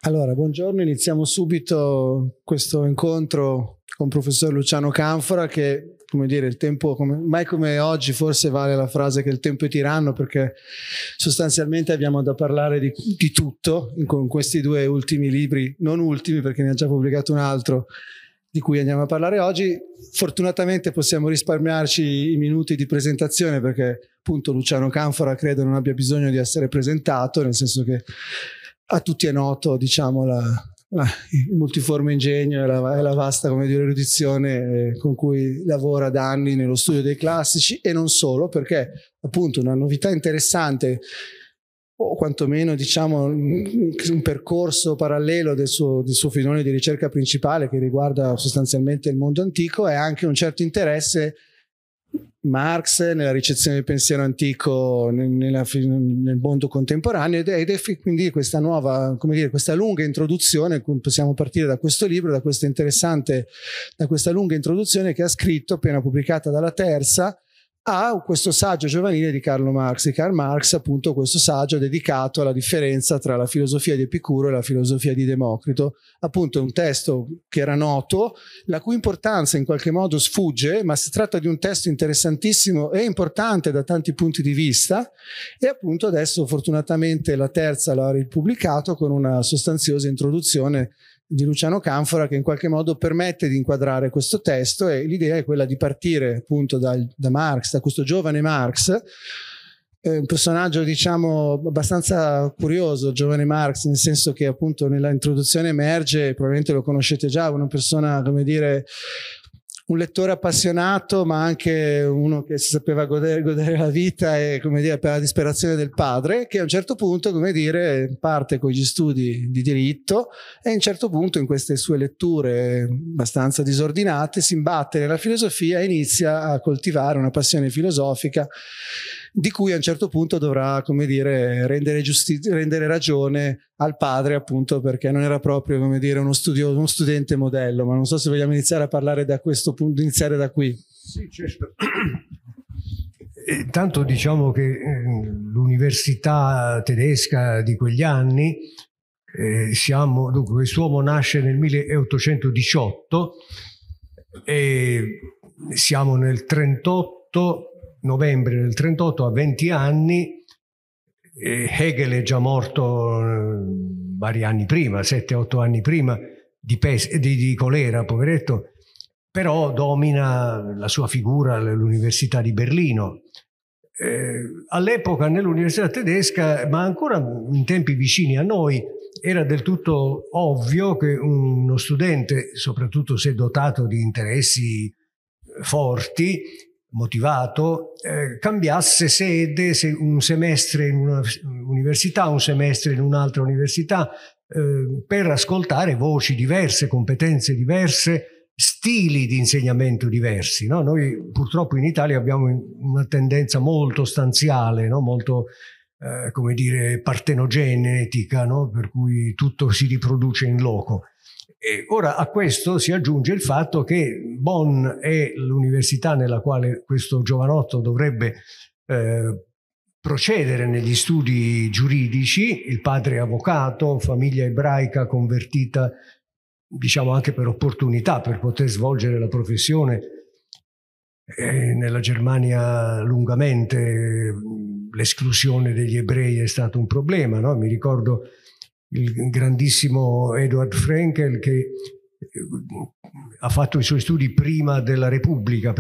Allora, buongiorno, iniziamo subito questo incontro con il professor Luciano Canfora che, come dire, il tempo, mai come oggi forse vale la frase che il tempo è tiranno, perché sostanzialmente abbiamo da parlare di tutto con questi due ultimi libri, non ultimi perché ne ha già pubblicato un altro di cui andiamo a parlare oggi. Fortunatamente possiamo risparmiarci i minuti di presentazione perché appunto Luciano Canfora credo non abbia bisogno di essere presentato, nel senso che a tutti è noto, diciamo, il multiforme ingegno e la vasta, come dire, erudizione con cui lavora da anni nello studio dei classici, e non solo, perché appunto una novità interessante, o quantomeno diciamo un percorso parallelo del suo filone di ricerca principale, che riguarda sostanzialmente il mondo antico, è anche un certo interesse Marx nella ricezione del pensiero antico nel mondo contemporaneo, ed è quindi questa nuova, come dire, questa lunga introduzione. Possiamo partire da questo libro, da questa lunga introduzione che ha scritto, appena pubblicata dalla Terza, a questo saggio giovanile di Karl Marx, appunto questo saggio dedicato alla differenza tra la filosofia di Epicuro e la filosofia di Democrito. Appunto è un testo che era noto, la cui importanza in qualche modo sfugge, ma si tratta di un testo interessantissimo e importante da tanti punti di vista, e appunto adesso fortunatamente la Terza l'ha ripubblicato con una sostanziosa introduzione di Luciano Canfora che in qualche modo permette di inquadrare questo testo, e l'idea è quella di partire appunto da Marx, da questo giovane Marx, un personaggio diciamo abbastanza curioso, giovane Marx, nel senso che appunto nella introduzione emerge, probabilmente lo conoscete già, una persona, come dire, un lettore appassionato, ma anche uno che si sapeva godere la vita, e, come dire, per la disperazione del padre, che a un certo punto, come dire, parte con gli studi di diritto e a un certo punto in queste sue letture abbastanza disordinate si imbatte nella filosofia e inizia a coltivare una passione filosofica di cui a un certo punto dovrà, come dire, rendere ragione al padre, appunto perché non era proprio, come dire, uno studente modello. Ma non so se vogliamo iniziare a parlare da questo punto, iniziare da qui. Sì, certo. Tanto diciamo che l'università tedesca di quegli anni, dunque quest'uomo nasce nel 1818 e siamo nel 38, novembre del 38, a 20 anni. Hegel è già morto vari anni prima, 7-8 anni prima, di colera, poveretto, però domina la sua figura all'Università di Berlino. All'epoca nell'università tedesca, ma ancora in tempi vicini a noi, era del tutto ovvio che uno studente, soprattutto se dotato di interessi forti, motivato, cambiasse sede, un semestre in una università, un semestre in un'altra università, per ascoltare voci diverse, competenze diverse, stili di insegnamento diversi, no? Noi purtroppo in Italia abbiamo una tendenza molto stanziale, no? Molto, come dire, partenogenetica, no? Per cui tutto si riproduce in loco. E ora a questo si aggiunge il fatto che Bonn è l'università nella quale questo giovanotto dovrebbe procedere negli studi giuridici. Il padre è avvocato, famiglia ebraica convertita, diciamo anche per opportunità, per poter svolgere la professione. Nella Germania lungamente l'esclusione degli ebrei è stato un problema, no? Mi ricordo il grandissimo Eduard Fraenkel, che ha fatto i suoi studi prima della Repubblica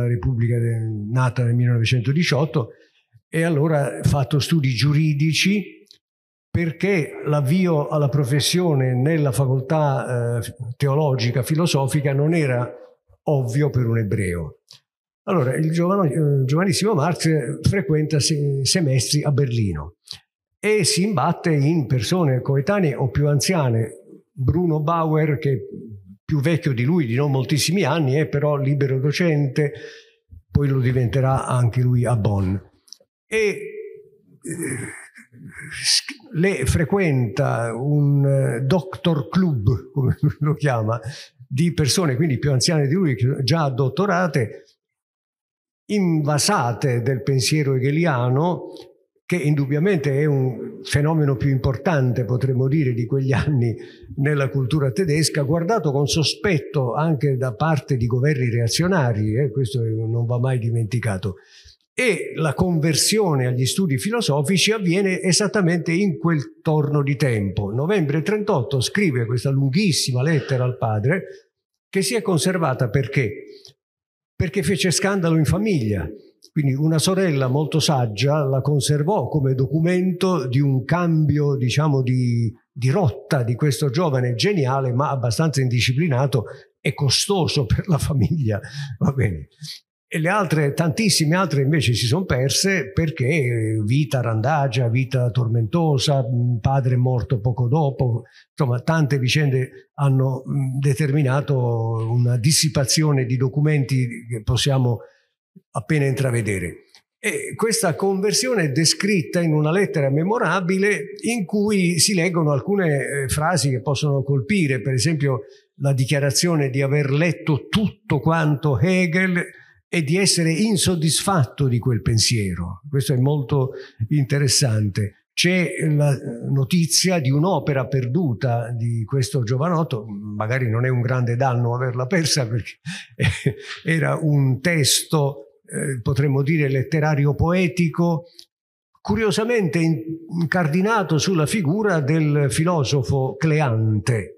nata nel 1918, e allora ha fatto studi giuridici perché l'avvio alla professione nella facoltà teologica, filosofica non era ovvio per un ebreo. Allora il giovanissimo Marx frequenta semestri a Berlino e si imbatte in persone coetanee o più anziane. Bruno Bauer, che è più vecchio di lui di non moltissimi anni, è però libero docente, poi lo diventerà anche lui a Bonn. E le frequenta un doctor club, come lo chiama, di persone quindi più anziane di lui, già dottorate, invasate del pensiero hegeliano, che indubbiamente è un fenomeno più importante, potremmo dire, di quegli anni nella cultura tedesca, guardato con sospetto anche da parte di governi reazionari, questo non va mai dimenticato. E la conversione agli studi filosofici avviene esattamente in quel torno di tempo. Novembre 1938 scrive questa lunghissima lettera al padre, che si è conservata perché? Perché fece scandalo in famiglia. Quindi una sorella molto saggia la conservò come documento di un cambio, diciamo, di rotta di questo giovane geniale, ma abbastanza indisciplinato e costoso per la famiglia. Va bene. E le altre, tantissime altre invece si sono perse perché vita randagia, vita tormentosa, padre morto poco dopo, insomma tante vicende hanno determinato una dissipazione di documenti che possiamo appena intravedere. E questa conversione è descritta in una lettera memorabile in cui si leggono alcune frasi che possono colpire, per esempio la dichiarazione di aver letto tutto quanto Hegel e di essere insoddisfatto di quel pensiero. Questo è molto interessante. C'è la notizia di un'opera perduta di questo giovanotto, magari non è un grande danno averla persa perché era un testo, potremmo dire letterario poetico, curiosamente incardinato sulla figura del filosofo Cleante,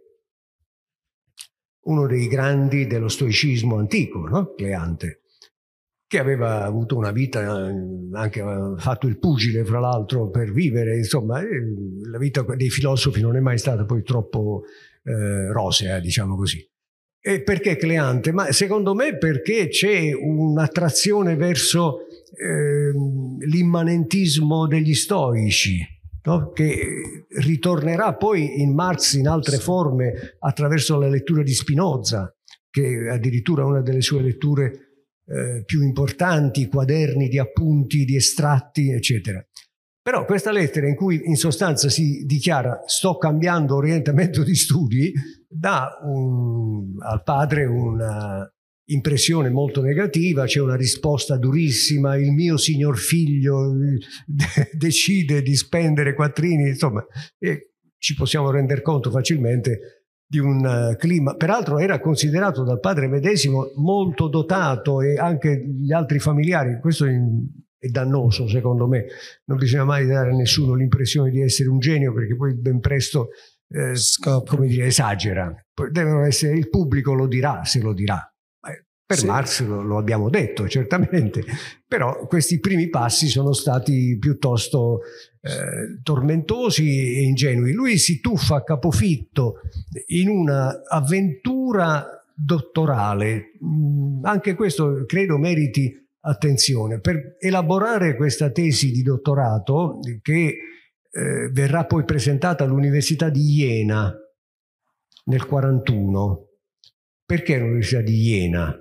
uno dei grandi dello stoicismo antico, no? Cleante, che aveva avuto una vita, anche fatto il pugile fra l'altro per vivere, insomma la vita dei filosofi non è mai stata poi troppo rosea, diciamo così. E perché Cleante? Ma secondo me perché c'è un'attrazione verso l'immanentismo degli stoici, no? Che ritornerà poi in Marx in altre forme attraverso la lettura di Spinoza, che addirittura una delle sue letture più importanti, quaderni di appunti, di estratti, eccetera. Però questa lettera in cui in sostanza si dichiara sto cambiando orientamento di studi dà al padre una impressione molto negativa, c'è una risposta durissima, il mio signor figlio decide di spendere quattrini, insomma, e ci possiamo rendere conto facilmente di un clima. Peraltro era considerato dal padre medesimo molto dotato e anche gli altri familiari, questo è dannoso secondo me, non bisogna mai dare a nessuno l'impressione di essere un genio perché poi ben presto come dire, esagera. Devono essere, il pubblico lo dirà, se lo dirà. Per sì. Marx lo abbiamo detto, certamente, però questi primi passi sono stati piuttosto tormentosi e ingenui. Lui si tuffa a capofitto in una avventura dottorale, anche questo credo meriti attenzione, per elaborare questa tesi di dottorato che verrà poi presentata all'Università di Jena nel 1941. Perché l'Università di Jena?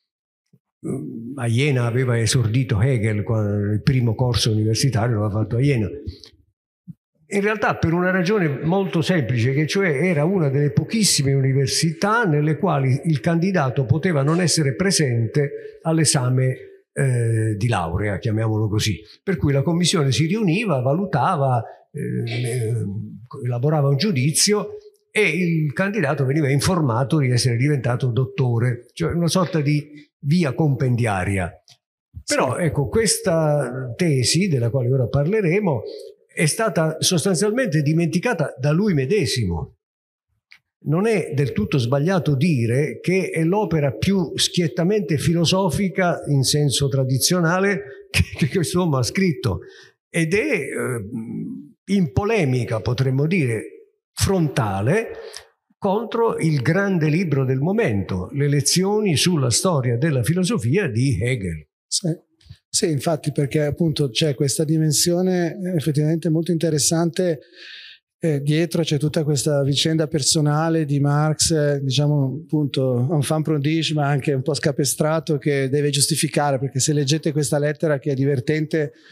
A Jena aveva esordito Hegel, il primo corso universitario l'aveva fatto a Jena. In realtà per una ragione molto semplice, che cioè era una delle pochissime università nelle quali il candidato poteva non essere presente all'esame di laurea, chiamiamolo così. Per cui la commissione si riuniva, valutava, elaborava un giudizio e il candidato veniva informato di essere diventato dottore, cioè una sorta di via compendiaria. Però ecco, questa tesi, della quale ora parleremo, è stata sostanzialmente dimenticata da lui medesimo. Non è del tutto sbagliato dire che è l'opera più schiettamente filosofica in senso tradizionale che quest'uomo ha scritto, ed è in polemica, potremmo dire, frontale contro il grande libro del momento, le lezioni sulla storia della filosofia di Hegel. Sì, infatti, perché appunto c'è questa dimensione effettivamente molto interessante. Dietro c'è tutta questa vicenda personale di Marx, diciamo appunto enfant prodige, ma anche un po' scapestrato, che deve giustificare, perché se leggete questa lettera, che è divertente,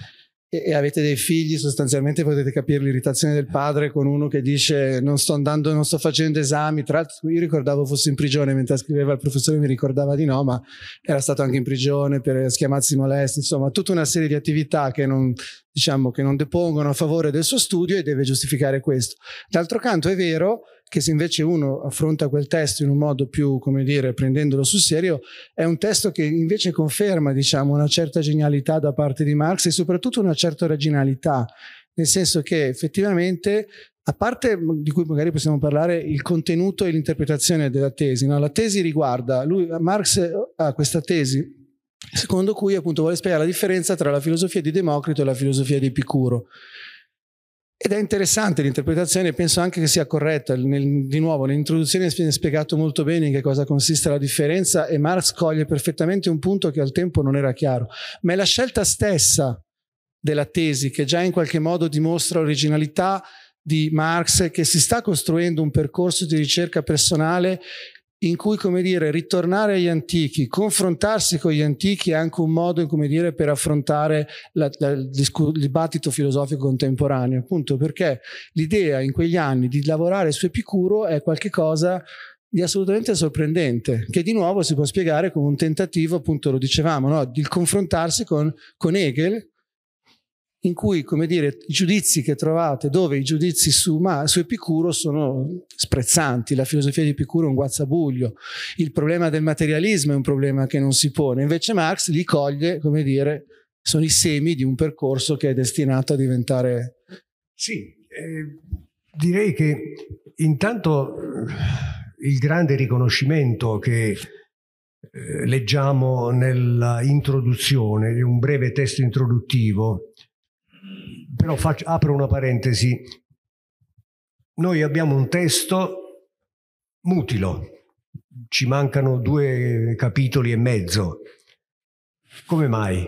e avete dei figli, sostanzialmente potete capire l'irritazione del padre con uno che dice non sto facendo esami. Tra l'altro io ricordavo fosse in prigione mentre scriveva, il professore mi ricordava di no, ma era stato anche in prigione per schiamazzi molesti, insomma tutta una serie di attività che non, diciamo, che non depongono a favore del suo studio, e deve giustificare questo. D'altro canto è vero che se invece uno affronta quel testo in un modo più, come dire, prendendolo sul serio, è un testo che invece conferma, diciamo, una certa genialità da parte di Marx, e soprattutto una certa originalità, nel senso che effettivamente, a parte di cui magari possiamo parlare, il contenuto e l'interpretazione della tesi, no? La tesi riguarda, Marx ha questa tesi secondo cui appunto vuole spiegare la differenza tra la filosofia di Democrito e la filosofia di Epicuro. Ed è interessante l'interpretazione, penso anche che sia corretta. Di nuovo, l'introduzione viene spiegato molto bene in che cosa consiste la differenza, e Marx coglie perfettamente un punto che al tempo non era chiaro. Ma è la scelta stessa della tesi che già in qualche modo dimostra l'originalità di Marx, che si sta costruendo un percorso di ricerca personale in cui, come dire, ritornare agli antichi, confrontarsi con gli antichi è anche un modo, come dire, per affrontare il dibattito filosofico contemporaneo, appunto perché l'idea in quegli anni di lavorare su Epicuro è qualcosa di assolutamente sorprendente, che di nuovo si può spiegare come un tentativo, appunto lo dicevamo, no? Di confrontarsi con Hegel, in cui, come dire, i giudizi che trovate, dove i giudizi su Epicuro sono sprezzanti, la filosofia di Epicuro è un guazzabuglio, il problema del materialismo è un problema che non si pone, invece Marx li coglie, come dire, sono i semi di un percorso che è destinato a diventare... Sì, direi che intanto il grande riconoscimento che leggiamo nella introduzione, di un breve testo introduttivo. Però apro una parentesi. Noi abbiamo un testo mutilo, ci mancano 2 capitoli e mezzo. Come mai?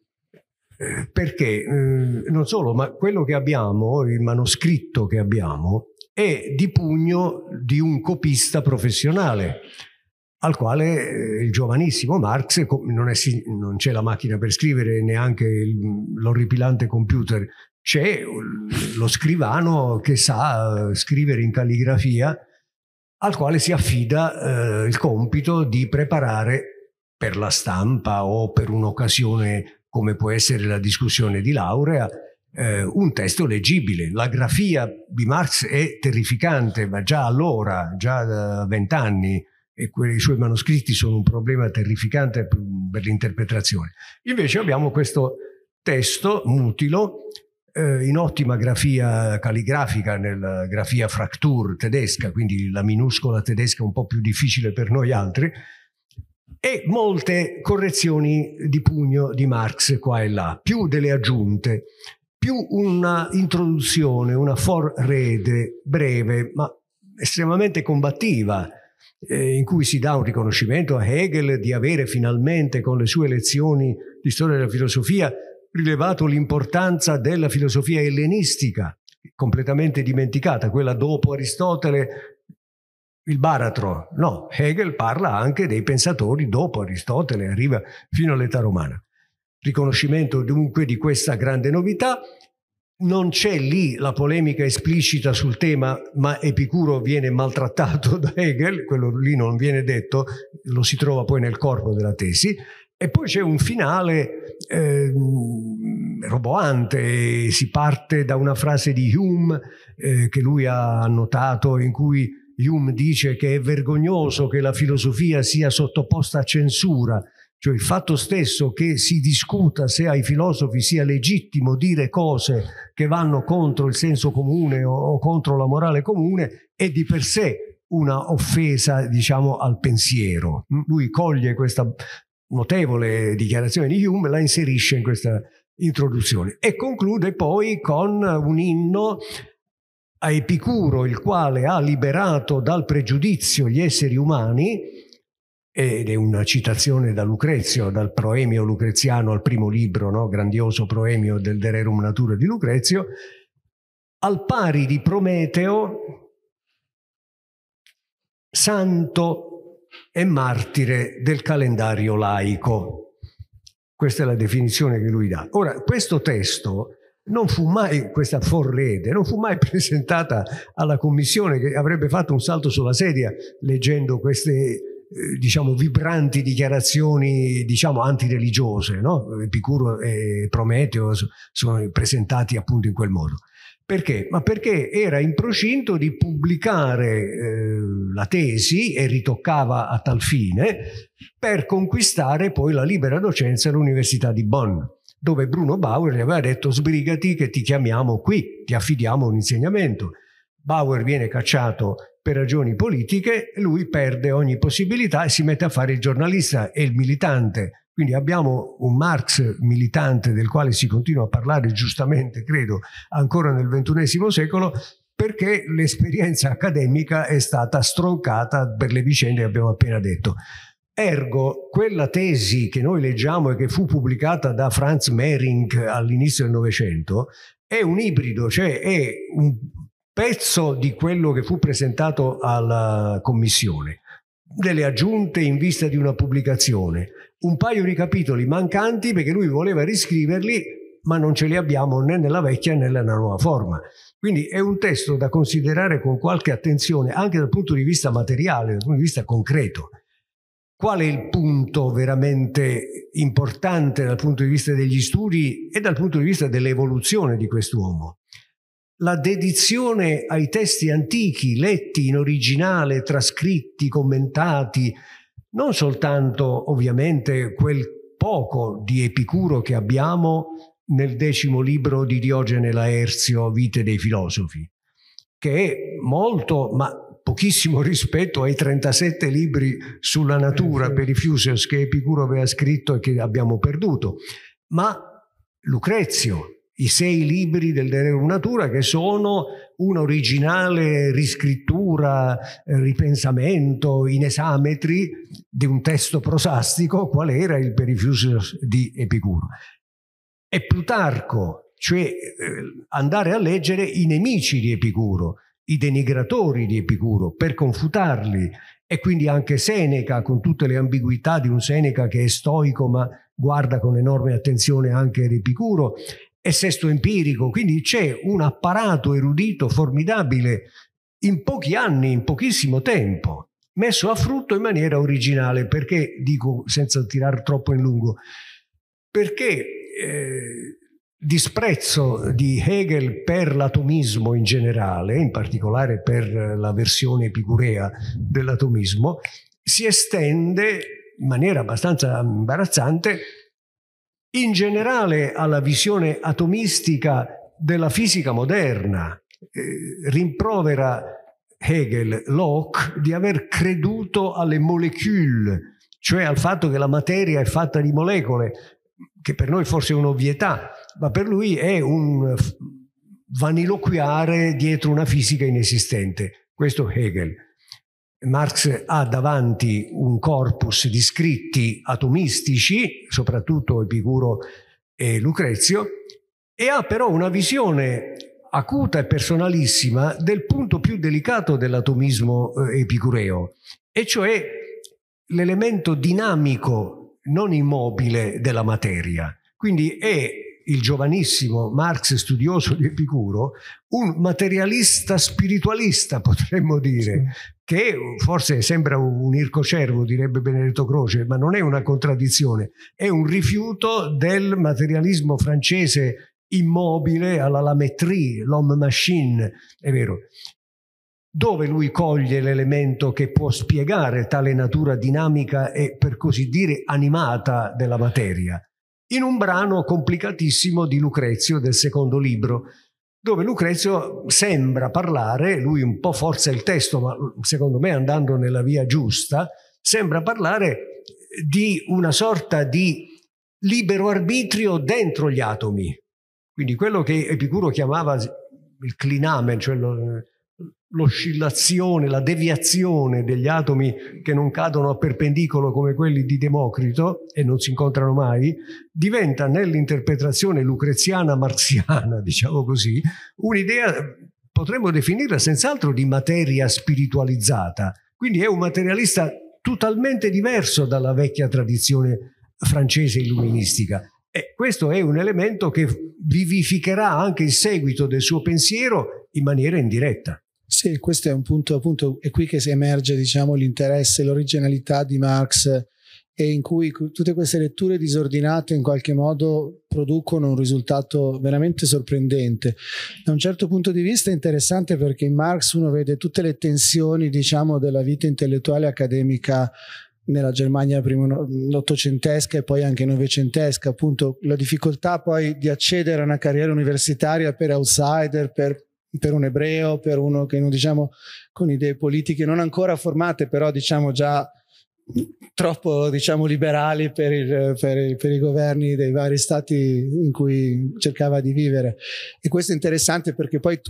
Perché non solo, ma quello che abbiamo, il manoscritto che abbiamo, è di pugno di un copista professionale, al quale il giovanissimo Marx, non c'è la macchina per scrivere, neanche l'orripilante computer, c'è lo scrivano che sa scrivere in calligrafia, al quale si affida il compito di preparare per la stampa o per un'occasione come può essere la discussione di laurea un testo leggibile. La grafia di Marx è terrificante, ma già allora, già da 20 anni, e i suoi manoscritti sono un problema terrificante per l'interpretazione. Invece abbiamo questo testo mutilo in ottima grafia calligrafica, nella grafia Fraktur tedesca, quindi la minuscola tedesca un po' più difficile per noi altri, e molte correzioni di pugno di Marx qua e là, più delle aggiunte, più una introduzione, una Vorrede breve ma estremamente combattiva, in cui si dà un riconoscimento a Hegel di avere finalmente con le sue lezioni di storia della filosofia rilevato l'importanza della filosofia ellenistica, completamente dimenticata, quella dopo Aristotele, il baratro. No, Hegel parla anche dei pensatori dopo Aristotele, arriva fino all'età romana. Riconoscimento dunque di questa grande novità. Non c'è lì la polemica esplicita sul tema, ma Epicuro viene maltrattato da Hegel, quello lì non viene detto, lo si trova poi nel corpo della tesi. E poi c'è un finale roboante, si parte da una frase di Hume che lui ha annotato, in cui Hume dice che è vergognoso che la filosofia sia sottoposta a censura, cioè il fatto stesso che si discuta se ai filosofi sia legittimo dire cose che vanno contro il senso comune o contro la morale comune è di per sé una offesa, diciamo, al pensiero. Lui coglie questa notevole dichiarazione di Hume, la inserisce in questa introduzione e conclude poi con un inno a Epicuro, il quale ha liberato dal pregiudizio gli esseri umani, ed è una citazione da Lucrezio, dal Proemio lucreziano al primo libro, no? Grandioso Proemio del De Rerum Natura di Lucrezio, al pari di Prometeo, santo e martire del calendario laico. Questa è la definizione che lui dà. Ora, questo testo non fu mai, questa Forrede, non fu mai presentata alla commissione, che avrebbe fatto un salto sulla sedia leggendo queste diciamo vibranti dichiarazioni diciamo antireligiose, no? Epicuro e Prometeo sono presentati appunto in quel modo. Perché? Ma perché era in procinto di pubblicare la tesi e ritoccava a tal fine per conquistare poi la libera docenza all'Università di Bonn, dove Bruno Bauer gli aveva detto: sbrigati che ti chiamiamo qui, ti affidiamo un insegnamento. Bauer viene cacciato per ragioni politiche, lui perde ogni possibilità e si mette a fare il giornalista e il militante. Quindi abbiamo un Marx militante del quale si continua a parlare giustamente, credo, ancora nel XXI secolo, perché l'esperienza accademica è stata stroncata per le vicende che abbiamo appena detto. Ergo, quella tesi che noi leggiamo e che fu pubblicata da Franz Mehring all'inizio del Novecento è un ibrido, cioè è un pezzo di quello che fu presentato alla commissione, delle aggiunte in vista di una pubblicazione, un paio di capitoli mancanti perché lui voleva riscriverli, ma non ce li abbiamo né nella vecchia né nella nuova forma. Quindi è un testo da considerare con qualche attenzione anche dal punto di vista materiale, dal punto di vista concreto. Qual è il punto veramente importante dal punto di vista degli studi e dal punto di vista dell'evoluzione di quest'uomo? La dedizione ai testi antichi, letti in originale, trascritti, commentati, non soltanto ovviamente quel poco di Epicuro che abbiamo nel 10° libro di Diogene Laerzio, Vite dei filosofi, che è molto, ma pochissimo rispetto ai 37 libri sulla natura per i Fusios che Epicuro aveva scritto e che abbiamo perduto, ma Lucrezio, i 6 libri del De Rerum Natura, che sono una originale riscrittura, ripensamento in esametri di un testo prosastico qual era il Perifusios di Epicuro. E Plutarco, cioè andare a leggere i nemici di Epicuro, i denigratori di Epicuro, per confutarli, e quindi anche Seneca, con tutte le ambiguità di un Seneca che è stoico ma guarda con enorme attenzione anche ad Epicuro, e Sesto Empirico. Quindi c'è un apparato erudito formidabile in pochi anni, in pochissimo tempo, messo a frutto in maniera originale. Perché, dico senza tirare troppo in lungo, perché disprezzo di Hegel per l'atomismo in generale, in particolare per la versione epicurea dell'atomismo, si estende in maniera abbastanza imbarazzante in generale alla visione atomistica della fisica moderna. Rimprovera Hegel Locke di aver creduto alle molecule, cioè al fatto che la materia è fatta di molecole, che per noi forse è un'ovvietà, ma per lui è un vaniloquiare dietro una fisica inesistente. Questo Hegel. Marx ha davanti un corpus di scritti atomistici, soprattutto Epicuro e Lucrezio, e ha però una visione acuta e personalissima del punto più delicato dell'atomismo epicureo, e cioè l'elemento dinamico, non immobile, della materia. Quindi è il giovanissimo Marx, studioso di Epicuro, un materialista spiritualista, potremmo dire, che forse sembra un ircocervo, direbbe Benedetto Croce, ma non è una contraddizione, è un rifiuto del materialismo francese immobile alla Lamétrie, l'homme machine, è vero, dove lui coglie l'elemento che può spiegare tale natura dinamica e, per così dire, animata della materia, in un brano complicatissimo di Lucrezio del 2° libro, dove Lucrezio sembra parlare, lui un po' forza il testo, ma secondo me andando nella via giusta, sembra parlare di una sorta di libero arbitrio dentro gli atomi. Quindi quello che Epicuro chiamava il clinamen, cioè l'oscillazione, la deviazione degli atomi che non cadono a perpendicolo come quelli di Democrito e non si incontrano mai, diventa nell'interpretazione lucreziana marxiana, diciamo così, un'idea, potremmo definirla senz'altro di materia spiritualizzata. Quindi è un materialista totalmente diverso dalla vecchia tradizione francese illuministica. E questo è un elemento che vivificherà anche il seguito del suo pensiero in maniera indiretta. Sì, questo è un punto, appunto, è qui che si emerge, diciamo, l'interesse, l'originalità di Marx, e in cui tutte queste letture disordinate in qualche modo producono un risultato veramente sorprendente. Da un certo punto di vista è interessante, perché in Marx uno vede tutte le tensioni, diciamo, della vita intellettuale e accademica nella Germania ottocentesca e poi anche novecentesca, appunto la difficoltà poi di accedere a una carriera universitaria per outsider, per un ebreo, per uno che non, diciamo, con idee politiche non ancora formate, però diciamo già troppo, diciamo, liberali per i governi dei vari stati in cui cercava di vivere. E questo è interessante, perché poi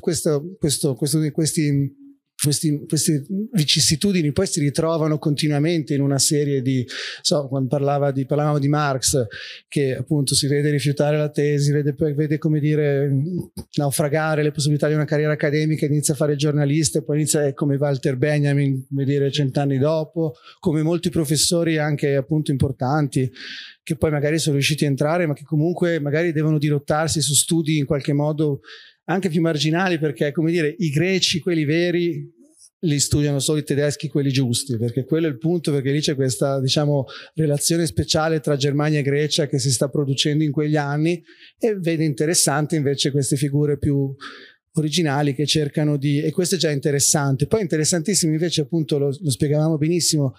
queste vicissitudini poi si ritrovano continuamente in una serie di, quando parlavamo di Marx, che appunto si vede rifiutare la tesi, vede come dire naufragare le possibilità di una carriera accademica, inizia a fare il giornalista, e poi inizia come Walter Benjamin, come dire 100 anni dopo, come molti professori anche appunto importanti, che poi magari sono riusciti a entrare, ma che comunque magari devono dirottarsi su studi in qualche modo anche più marginali, perché, come dire, i greci, quelli veri, li studiano solo i tedeschi, quelli giusti, perché quello è il punto, perché lì c'è questa, diciamo, relazione speciale tra Germania e Grecia che si sta producendo in quegli anni, e vede interessante invece queste figure più originali che cercano di, e questo è già interessante. Poi interessantissimo invece, appunto, lo spiegavamo benissimo,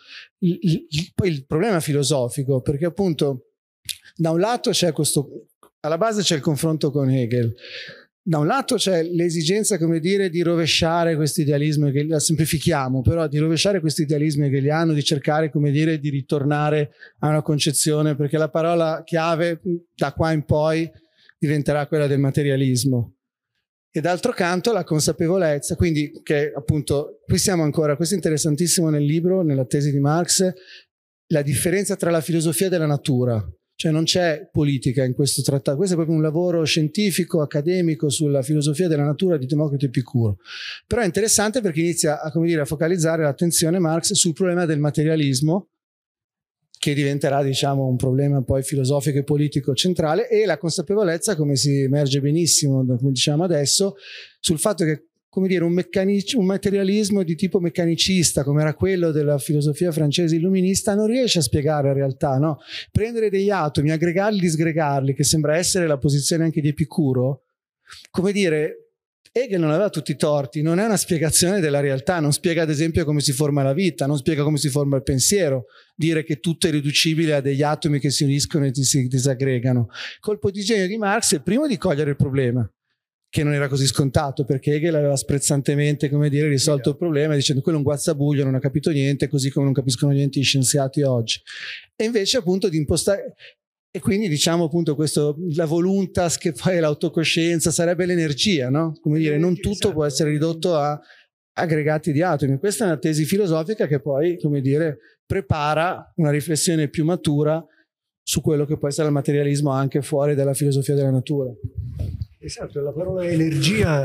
poi il problema filosofico, perché appunto da un lato c'è alla base c'è il confronto con Hegel. Da un lato c'è l'esigenza, come dire, di rovesciare questo idealismo, che la semplifichiamo, però di rovesciare questo idealismo hegeliano, di cercare, come dire, di ritornare a una concezione, perché la parola chiave da qua in poi diventerà quella del materialismo. E d'altro canto la consapevolezza, quindi, che appunto qui siamo ancora, questo è interessantissimo nel libro, nella tesi di Marx, la differenza tra la filosofia della natura. Cioè non c'è politica in questo trattato, questo è proprio un lavoro scientifico, accademico sulla filosofia della natura di Democrito Epicuro. Però è interessante perché inizia a, come dire, a focalizzare l'attenzione Marx sul problema del materialismo, che diventerà, diciamo, un problema poi filosofico e politico centrale, e la consapevolezza, come si emerge benissimo, come diciamo adesso, sul fatto che, come dire, un materialismo di tipo meccanicista, come era quello della filosofia francese illuminista, non riesce a spiegare la realtà, no? Prendere degli atomi, aggregarli, disgregarli, che sembra essere la posizione anche di Epicuro, come dire, Hegel non aveva tutti i torti, non è una spiegazione della realtà, non spiega ad esempio come si forma la vita, non spiega come si forma il pensiero, dire che tutto è riducibile a degli atomi che si uniscono e si disaggregano. Colpo di genio di Marx è il primo di cogliere il problema, che non era così scontato, perché Hegel aveva sprezzantemente, come dire, risolto il problema dicendo quello è un guazzabuglio, non ha capito niente, così come non capiscono niente gli scienziati oggi. E invece appunto di impostare, e quindi diciamo appunto questo, la voluntas, che poi è l'autocoscienza, sarebbe l'energia, no? Come dire, non tutto può essere ridotto a aggregati di atomi. Questa è una tesi filosofica che poi, come dire, prepara una riflessione più matura su quello che può essere il materialismo anche fuori dalla filosofia della natura. Esatto, la parola energia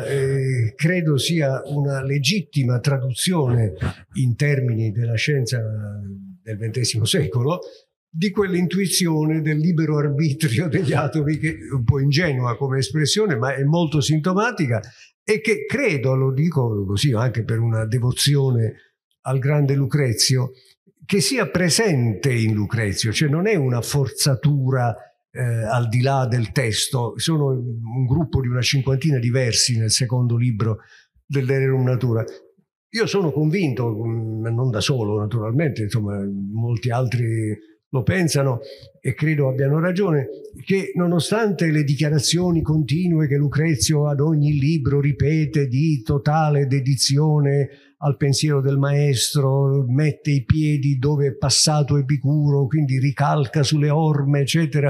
credo sia una legittima traduzione in termini della scienza del XX secolo di quell'intuizione del libero arbitrio degli atomi, che è un po' ingenua come espressione, ma è molto sintomatica, e che credo, lo dico così anche per una devozione al grande Lucrezio, che sia presente in Lucrezio, cioè non è una forzatura al di là del testo. Sono un gruppo di una cinquantina di versi nel secondo libro dell'Rerum Natura. Io sono convinto, non da solo naturalmente, insomma molti altri lo pensano e credo abbiano ragione, che nonostante le dichiarazioni continue che Lucrezio ad ogni libro ripete di totale dedizione al pensiero del maestro, mette i piedi dove è passato Epicuro, quindi ricalca sulle orme, eccetera,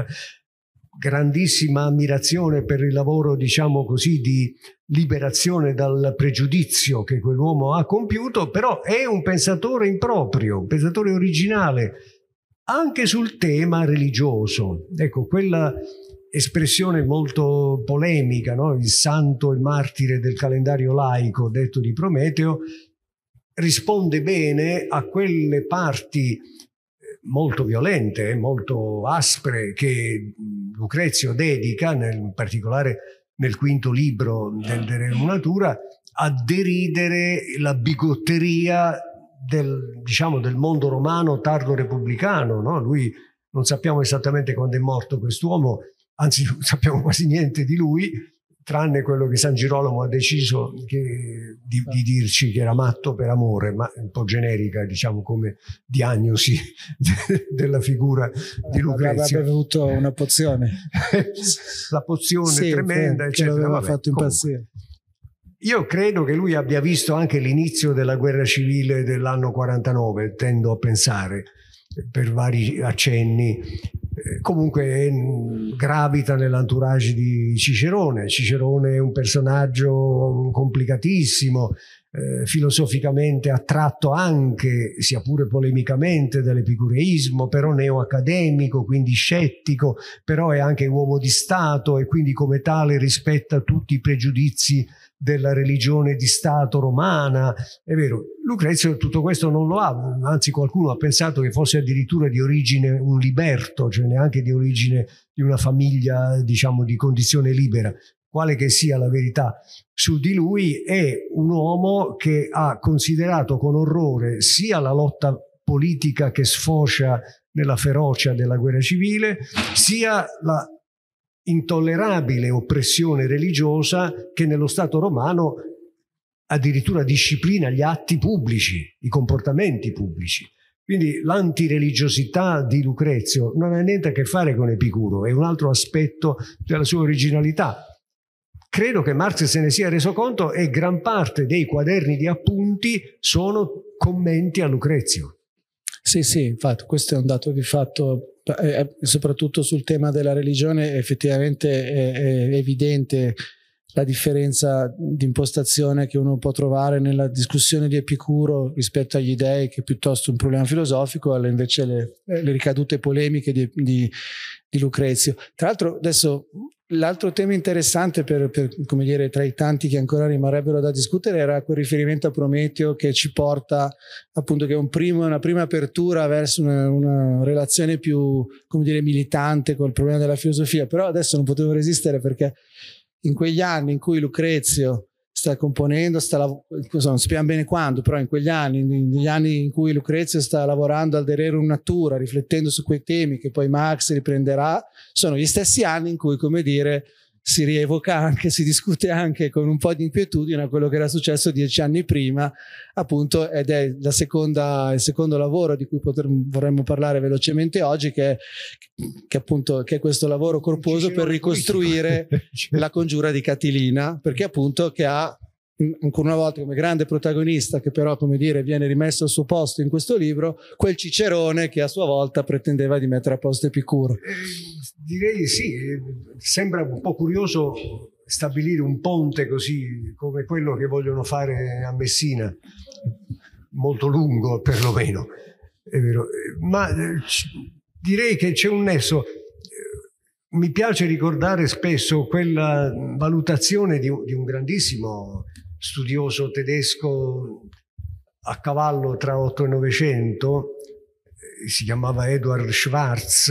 grandissima ammirazione per il lavoro, diciamo così, di liberazione dal pregiudizio che quell'uomo ha compiuto, però è un pensatore improprio, un pensatore originale, anche sul tema religioso. Ecco, quella espressione molto polemica, no? Il santo e martire del calendario laico, detto di Prometeo, risponde bene a quelle parti molto violente e molto aspre che Lucrezio dedica, in particolare nel quinto libro del De Rerum Natura, a deridere la bigotteria del mondo romano tardo repubblicano, no? Lui, non sappiamo esattamente quando è morto quest'uomo, anzi non sappiamo quasi niente di lui, tranne quello che San Girolamo ha deciso di dirci, che era matto per amore, ma un po' generica, diciamo, come diagnosi della figura di Lucrezio. Aveva avuto una pozione. La pozione tremenda, che l'aveva fatto impazzire. Io credo che lui abbia visto anche l'inizio della guerra civile dell'anno 49, tendo a pensare, per vari accenni. Comunque gravita nell'entourage di Cicerone. Cicerone è un personaggio complicatissimo, filosoficamente attratto anche, sia pure polemicamente, dall'epicureismo, però neoaccademico, quindi scettico, però è anche uomo di Stato e quindi come tale rispetta tutti i pregiudizi della religione di Stato romana. È vero, Lucrezio tutto questo non lo ha, anzi qualcuno ha pensato che fosse addirittura di origine un liberto, cioè neanche di origine di una famiglia, diciamo, di condizione libera. Quale che sia la verità su di lui, è un uomo che ha considerato con orrore sia la lotta politica che sfocia nella ferocia della guerra civile, sia la intollerabile oppressione religiosa che nello Stato romano addirittura disciplina gli atti pubblici, i comportamenti pubblici. Quindi l'antireligiosità di Lucrezio non ha niente a che fare con Epicuro, è un altro aspetto della sua originalità. Credo che Marx se ne sia reso conto e gran parte dei quaderni di appunti sono commenti a Lucrezio. Sì, infatti questo è un dato di fatto, soprattutto sul tema della religione. Effettivamente è evidente la differenza di impostazione che uno può trovare nella discussione di Epicuro rispetto agli dei, che è piuttosto un problema filosofico, alle invece le ricadute polemiche di Lucrezio. Tra l'altro adesso l'altro tema interessante come dire, tra i tanti che ancora rimarrebbero da discutere, era quel riferimento a Prometeo, che ci porta appunto, che è una prima apertura verso una relazione più, come dire, militante con il problema della filosofia. Però adesso non potevo resistere, perché in quegli anni in cui Lucrezio sta componendo, non sappiamo bene quando, però in quegli anni, negli anni in cui Lucrezio sta lavorando al De Rerum Natura, riflettendo su quei temi che poi Marx riprenderà, sono gli stessi anni in cui, come dire, si rievoca anche, si discute anche con un po' di inquietudine a quello che era successo 10 anni prima, appunto, ed è il secondo lavoro di cui vorremmo parlare velocemente oggi, che è questo lavoro corposo per ricostruire la congiura di Catilina, perché appunto che ha ancora una volta come grande protagonista, che però, come dire, viene rimesso al suo posto in questo libro, quel Cicerone che a sua volta pretendeva di mettere a posto Epicuro. Direi sì, sembra un po' curioso stabilire un ponte così come quello che vogliono fare a Messina, molto lungo perlomeno, è vero, ma direi che c'è un nesso. Mi piace ricordare spesso quella valutazione di un grandissimo studioso tedesco a cavallo tra 8 e 900, si chiamava Eduard Schwarz,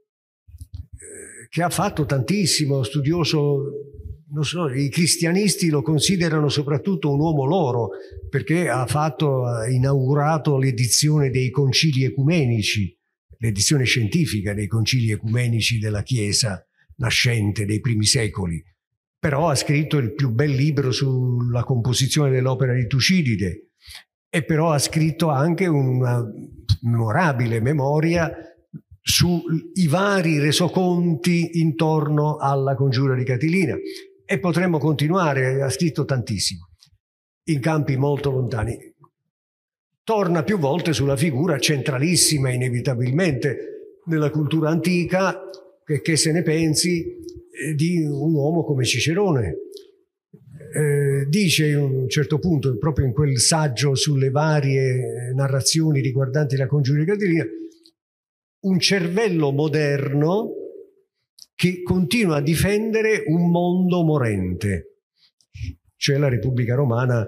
che ha fatto tantissimo, studioso, non so, i cristianisti lo considerano soprattutto un uomo loro, perché ha inaugurato l'edizione dei concili ecumenici, l'edizione scientifica dei concili ecumenici della Chiesa nascente dei primi secoli. Però ha scritto il più bel libro sulla composizione dell'opera di Tucidide, e però ha scritto anche una memorabile memoria sui vari resoconti intorno alla congiura di Catilina, e potremmo continuare. Ha scritto tantissimo in campi molto lontani. Torna più volte sulla figura centralissima inevitabilmente nella cultura antica, che se ne pensi, di un uomo come Cicerone. Dice a un certo punto, proprio in quel saggio sulle varie narrazioni riguardanti la congiura di Catilina, un cervello moderno che continua a difendere un mondo morente, cioè la Repubblica Romana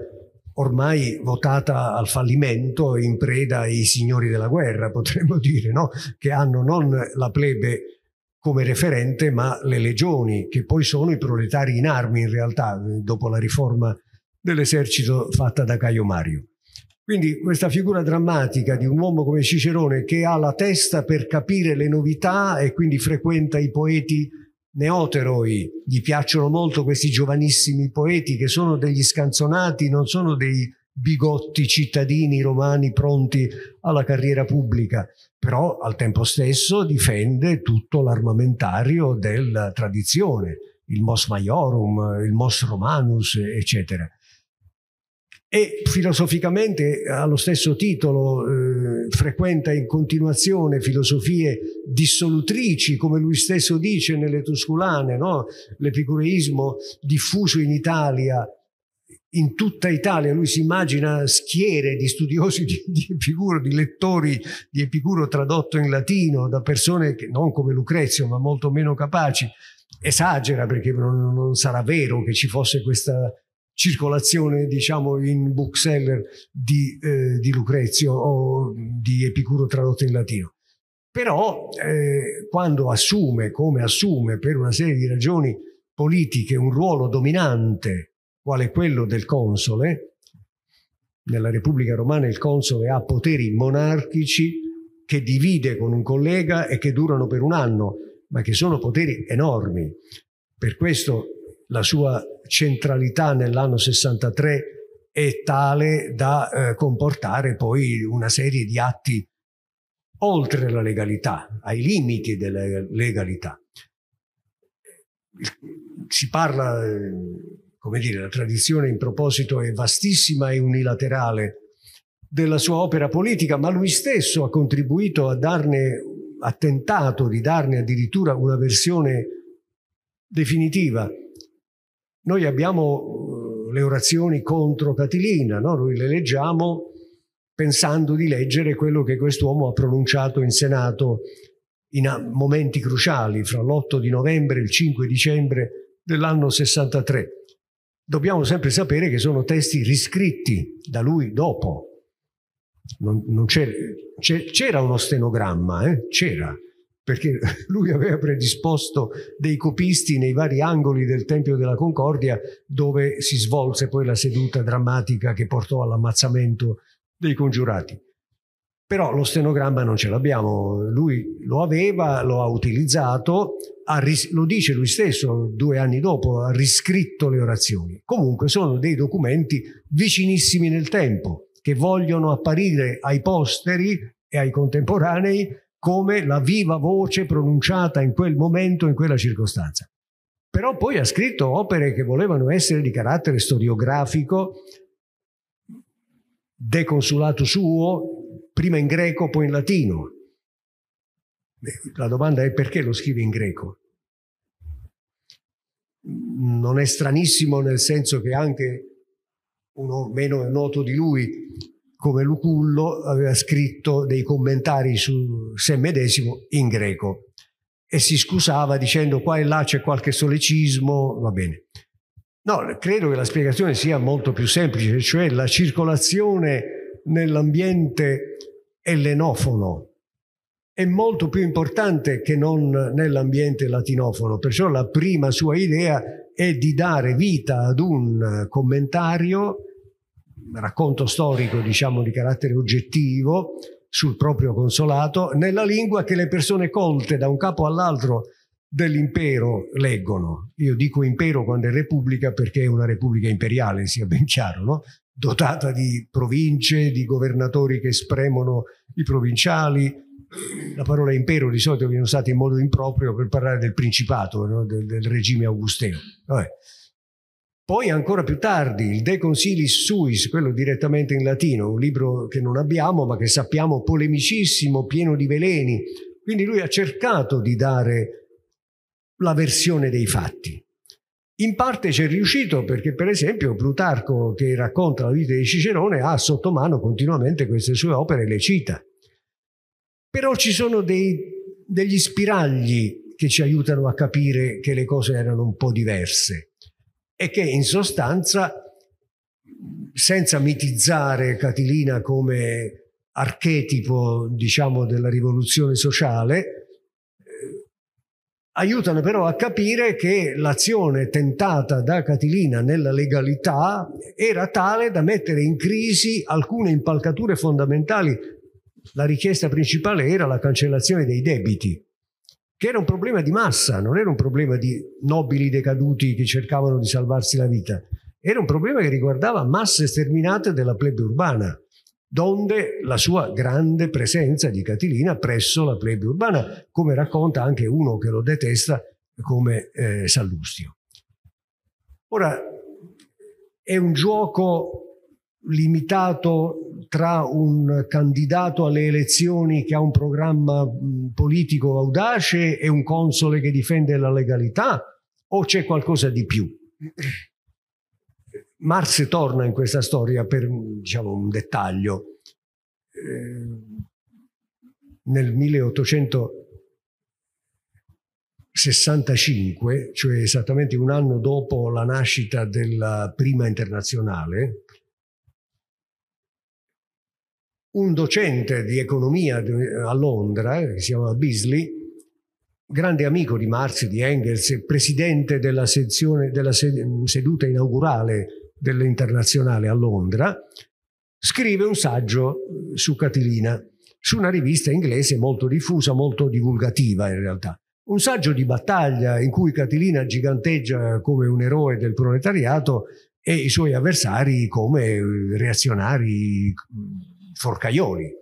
ormai votata al fallimento e in preda ai signori della guerra, potremmo dire, no? Che hanno non la plebe come referente, ma le legioni, che poi sono i proletari in armi in realtà, dopo la riforma dell'esercito fatta da Caio Mario. Quindi questa figura drammatica di un uomo come Cicerone, che ha la testa per capire le novità e quindi frequenta i poeti neoteroi, gli piacciono molto questi giovanissimi poeti che sono degli scanzonati, non sono dei bigotti cittadini romani pronti alla carriera pubblica, però al tempo stesso difende tutto l'armamentario della tradizione, il mos maiorum, il mos romanus, eccetera. E filosoficamente, allo stesso titolo, frequenta in continuazione filosofie dissolutrici, come lui stesso dice nelle Tusculane, no? L'epicureismo diffuso in Italia, in tutta Italia. Lui si immagina schiere di studiosi di Epicuro, di lettori di Epicuro tradotto in latino da persone che non come Lucrezio, ma molto meno capaci. Esagera, perché non sarà vero che ci fosse questa circolazione, diciamo, in bookseller di Lucrezio o di Epicuro tradotto in latino. Però quando assume, come assume per una serie di ragioni politiche, un ruolo dominante quale quello del console, nella Repubblica Romana il console ha poteri monarchici che divide con un collega e che durano per un anno, ma che sono poteri enormi. Per questo la sua centralità nell'anno 63 è tale da comportare poi una serie di atti oltre la legalità, ai limiti della legalità. Si parla, come dire, la tradizione in proposito è vastissima e unilaterale della sua opera politica, ma lui stesso ha contribuito a darne, ha tentato di darne addirittura una versione definitiva. Noi abbiamo le orazioni contro Catilina, no? Noi le leggiamo pensando di leggere quello che quest'uomo ha pronunciato in Senato in momenti cruciali, fra l'8 di novembre e il 5 dicembre dell'anno 63. Dobbiamo sempre sapere che sono testi riscritti da lui dopo. C'era uno stenogramma, c'era, perché lui aveva predisposto dei copisti nei vari angoli del Tempio della Concordia, dove si svolse poi la seduta drammatica che portò all'ammazzamento dei congiurati. Però lo stenogramma non ce l'abbiamo, lui lo aveva, lo ha utilizzato, lo dice lui stesso 2 anni dopo, ha riscritto le orazioni. Comunque sono dei documenti vicinissimi nel tempo, che vogliono apparire ai posteri e ai contemporanei come la viva voce pronunciata in quel momento, in quella circostanza. Però poi ha scritto opere che volevano essere di carattere storiografico, De Consulatu Suo, prima in greco, poi in latino. La domanda è: perché lo scrive in greco? Non è stranissimo, nel senso che anche uno meno noto di lui, come Lucullo, aveva scritto dei commentari su sé medesimo in greco e si scusava dicendo qua e là c'è qualche solecismo, va bene. No, credo che la spiegazione sia molto più semplice, cioè la circolazione nell'ambiente ellenofono è molto più importante che non nell'ambiente latinofono, perciò la prima sua idea è di dare vita ad un commentario, racconto storico, diciamo, di carattere oggettivo sul proprio consolato, nella lingua che le persone colte da un capo all'altro dell'impero leggono. Io dico impero quando è repubblica perché è una repubblica imperiale, sia ben chiaro, no? Dotata di province, di governatori che spremono i provinciali. La parola impero di solito viene usata in modo improprio per parlare del principato, no? del regime augusteo. Vabbè. Poi ancora più tardi il De Consilis Suis, quello direttamente in latino, un libro che non abbiamo ma che sappiamo polemicissimo, pieno di veleni. Quindi lui ha cercato di dare la versione dei fatti. In parte ci è riuscito perché, per esempio, Plutarco, che racconta la vita di Cicerone, ha sotto mano continuamente queste sue opere e le cita. Però ci sono degli spiragli che ci aiutano a capire che le cose erano un po' diverse e che in sostanza senza mitizzare Catilina come archetipo, diciamo, della rivoluzione sociale, aiutano però a capire che l'azione tentata da Catilina nella legalità era tale da mettere in crisi alcune impalcature fondamentali. La richiesta principale era la cancellazione dei debiti, che era un problema di massa, non era un problema di nobili decaduti che cercavano di salvarsi la vita, era un problema che riguardava masse sterminate della plebe urbana, donde la sua grande presenza di Catilina presso la plebe urbana, come racconta anche uno che lo detesta come Sallustio. Ora, è un gioco limitato tra un candidato alle elezioni che ha un programma politico audace e un console che difende la legalità, o c'è qualcosa di più? Marx torna in questa storia per, diciamo, un dettaglio. Nel 1865, cioè esattamente un anno dopo la nascita della prima internazionale, un docente di economia a Londra, che si chiama Beazley, grande amico di Marx e di Engels, presidente della seduta inaugurale dell'Internazionale a Londra, scrive un saggio su Catilina, su una rivista inglese molto diffusa, molto divulgativa in realtà. Un saggio di battaglia in cui Catilina giganteggia come un eroe del proletariato e i suoi avversari come reazionari forcaioli.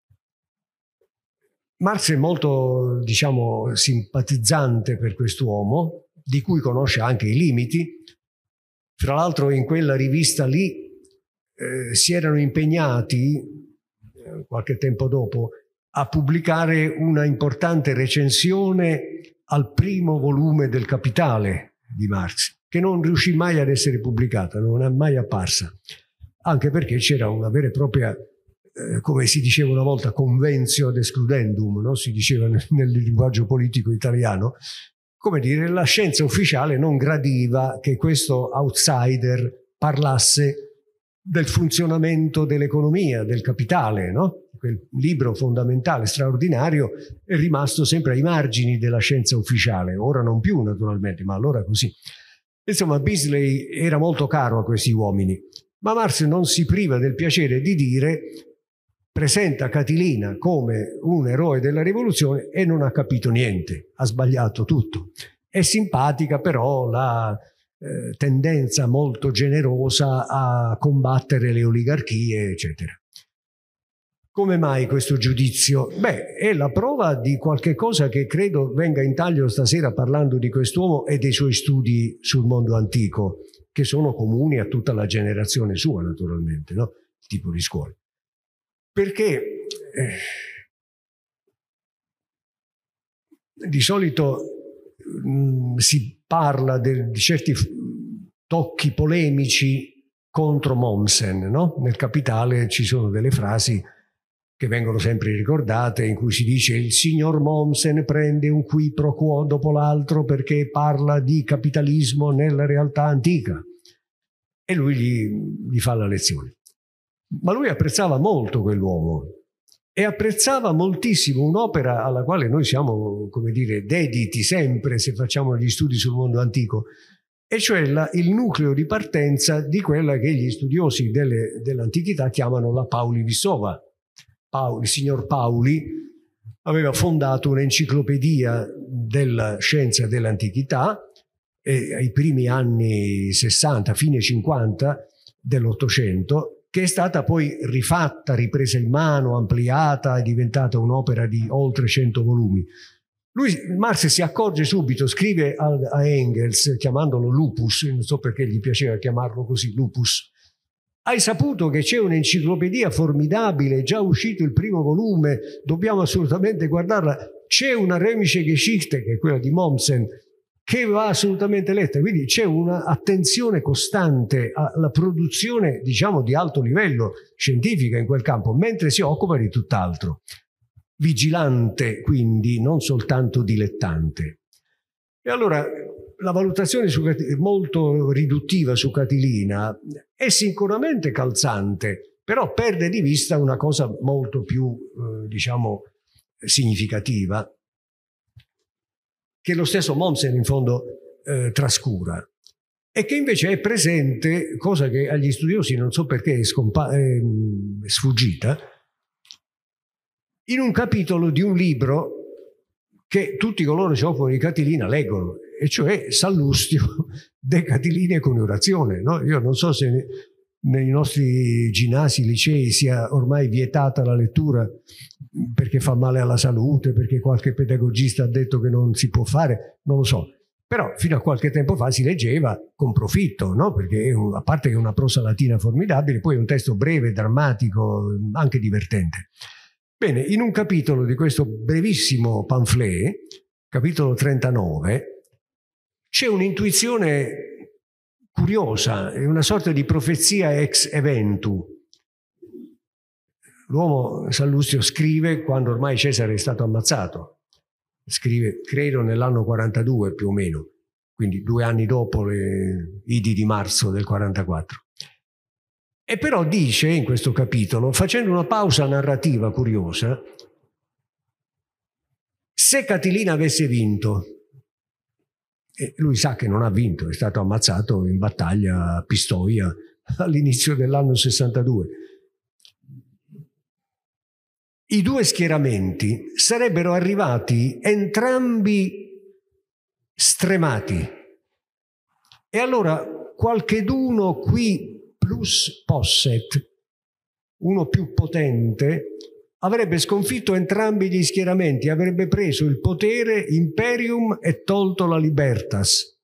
Marx è molto, diciamo, simpatizzante per quest'uomo, di cui conosce anche i limiti. Fra l'altro in quella rivista lì si erano impegnati, qualche tempo dopo, a pubblicare una importante recensione al primo volume del Capitale di Marx, che non riuscì mai ad essere pubblicata, non è mai apparsa, anche perché c'era una vera e propria, come si diceva una volta, conventio ad excludendum, no? Si diceva nel linguaggio politico italiano, come dire, la scienza ufficiale non gradiva che questo outsider parlasse del funzionamento dell'economia, del capitale, no? Quel libro fondamentale, straordinario, è rimasto sempre ai margini della scienza ufficiale, ora non più naturalmente, ma allora così. Insomma, Beazley era molto caro a questi uomini, ma Marx non si priva del piacere di dire: presenta Catilina come un eroe della rivoluzione e non ha capito niente, ha sbagliato tutto. È simpatica però la tendenza molto generosa a combattere le oligarchie, eccetera. Come mai questo giudizio? Beh, è la prova di qualche cosa che credo venga in taglio stasera parlando di quest'uomo e dei suoi studi sul mondo antico, che sono comuni a tutta la generazione sua, naturalmente, no? Il tipo di scuola. Perché di solito si parla di certi tocchi polemici contro Mommsen, no? Nel Capitale ci sono delle frasi che vengono sempre ricordate in cui si dice: il signor Mommsen prende un qui pro quo dopo l'altro perché parla di capitalismo nella realtà antica, e lui gli fa la lezione. Ma lui apprezzava molto quell'uomo e apprezzava moltissimo un'opera alla quale noi siamo, come dire, dediti sempre se facciamo gli studi sul mondo antico, e cioè il nucleo di partenza di quella che gli studiosi dell'antichità chiamano la Pauli Vissova. Il signor Pauli aveva fondato un'enciclopedia della scienza dell'antichità ai primi anni 60, fine 50 dell'Ottocento, che è stata poi rifatta, ripresa in mano, ampliata, è diventata un'opera di oltre 100 volumi. Marx si accorge subito, scrive a Engels, chiamandolo lupus, non so perché gli piaceva chiamarlo così, lupus: hai saputo che c'è un'enciclopedia formidabile, è già uscito il primo volume, dobbiamo assolutamente guardarla, c'è una Römische Geschichte, che è quella di Mommsen, che va assolutamente letta. Quindi c'è un'attenzione costante alla produzione, diciamo, di alto livello scientifica in quel campo, mentre si occupa di tutt'altro. Vigilante, quindi, non soltanto dilettante. E allora la valutazione molto riduttiva su Catilina è sicuramente calzante, però perde di vista una cosa molto più, diciamo, significativa, che lo stesso Mommsen in fondo trascura, e che invece è presente, cosa che agli studiosi non so perché è sfuggita, in un capitolo di un libro che tutti coloro che si occupano di Catilina leggono, e cioè Sallustio de Catilinae Coniurazione, no? Io non so se nei nostri ginnasi, licei sia ormai vietata la lettura perché fa male alla salute, perché qualche pedagogista ha detto che non si può fare, non lo so. Però fino a qualche tempo fa si leggeva con profitto, no? Perché a parte che è una prosa latina formidabile, poi è un testo breve, drammatico, anche divertente. Bene, in un capitolo di questo brevissimo pamphlet, capitolo 39, c'è un'intuizione curiosa, è una sorta di profezia ex eventu. L'uomo Sallustio scrive quando ormai Cesare è stato ammazzato, scrive credo nell'anno 42 più o meno, quindi 2 anni dopo le Idi di marzo del 44. E però dice in questo capitolo, facendo una pausa narrativa curiosa, se Catilina avesse vinto, e lui sa che non ha vinto, è stato ammazzato in battaglia a Pistoia all'inizio dell'anno 62, i 2 schieramenti sarebbero arrivati entrambi stremati, e allora qualcheduno qui plus posset, uno più potente, avrebbe sconfitto entrambi gli schieramenti, avrebbe preso il potere imperium e tolto la libertas.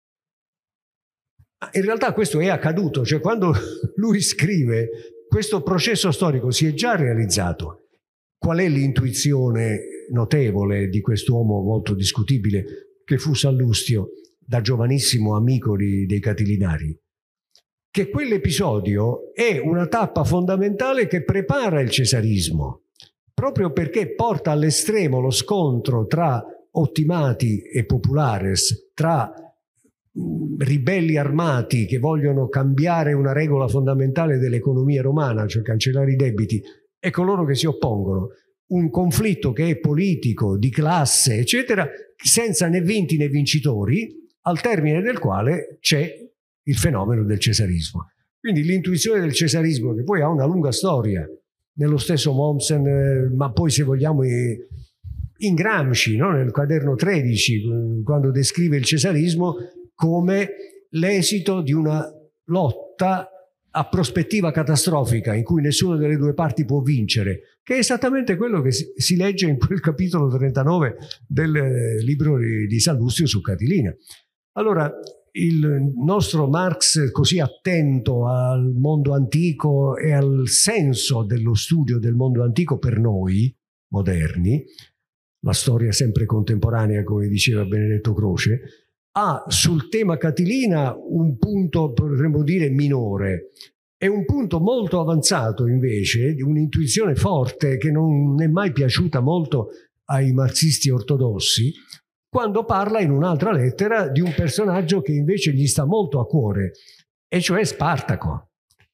In realtà questo è accaduto, cioè quando lui scrive questo processo storico si è già realizzato. Qual è l'intuizione notevole di quest'uomo molto discutibile che fu Sallustio, da giovanissimo amico dei Catilinari? Che quell'episodio è una tappa fondamentale che prepara il cesarismo, proprio perché porta all'estremo lo scontro tra ottimati e populares, tra ribelli armati che vogliono cambiare una regola fondamentale dell'economia romana, cioè cancellare i debiti, e coloro che si oppongono. Un conflitto che è politico, di classe, eccetera, senza né vinti né vincitori, al termine del quale c'è il fenomeno del cesarismo. Quindi l'intuizione del cesarismo, che poi ha una lunga storia, nello stesso Mommsen, ma poi se vogliamo in Gramsci, no? Nel quaderno 13, quando descrive il cesarismo come l'esito di una lotta a prospettiva catastrofica in cui nessuna delle 2 parti può vincere, che è esattamente quello che si legge in quel capitolo 39 del libro di Sallustio su Catilina. Allora, il nostro Marx, così attento al mondo antico e al senso dello studio del mondo antico per noi moderni, la storia sempre contemporanea, come diceva Benedetto Croce, ha sul tema Catilina un punto, potremmo dire, minore, e un punto molto avanzato invece, di un'intuizione forte che non è mai piaciuta molto ai marxisti ortodossi, quando parla in un'altra lettera di un personaggio che invece gli sta molto a cuore, e cioè Spartaco.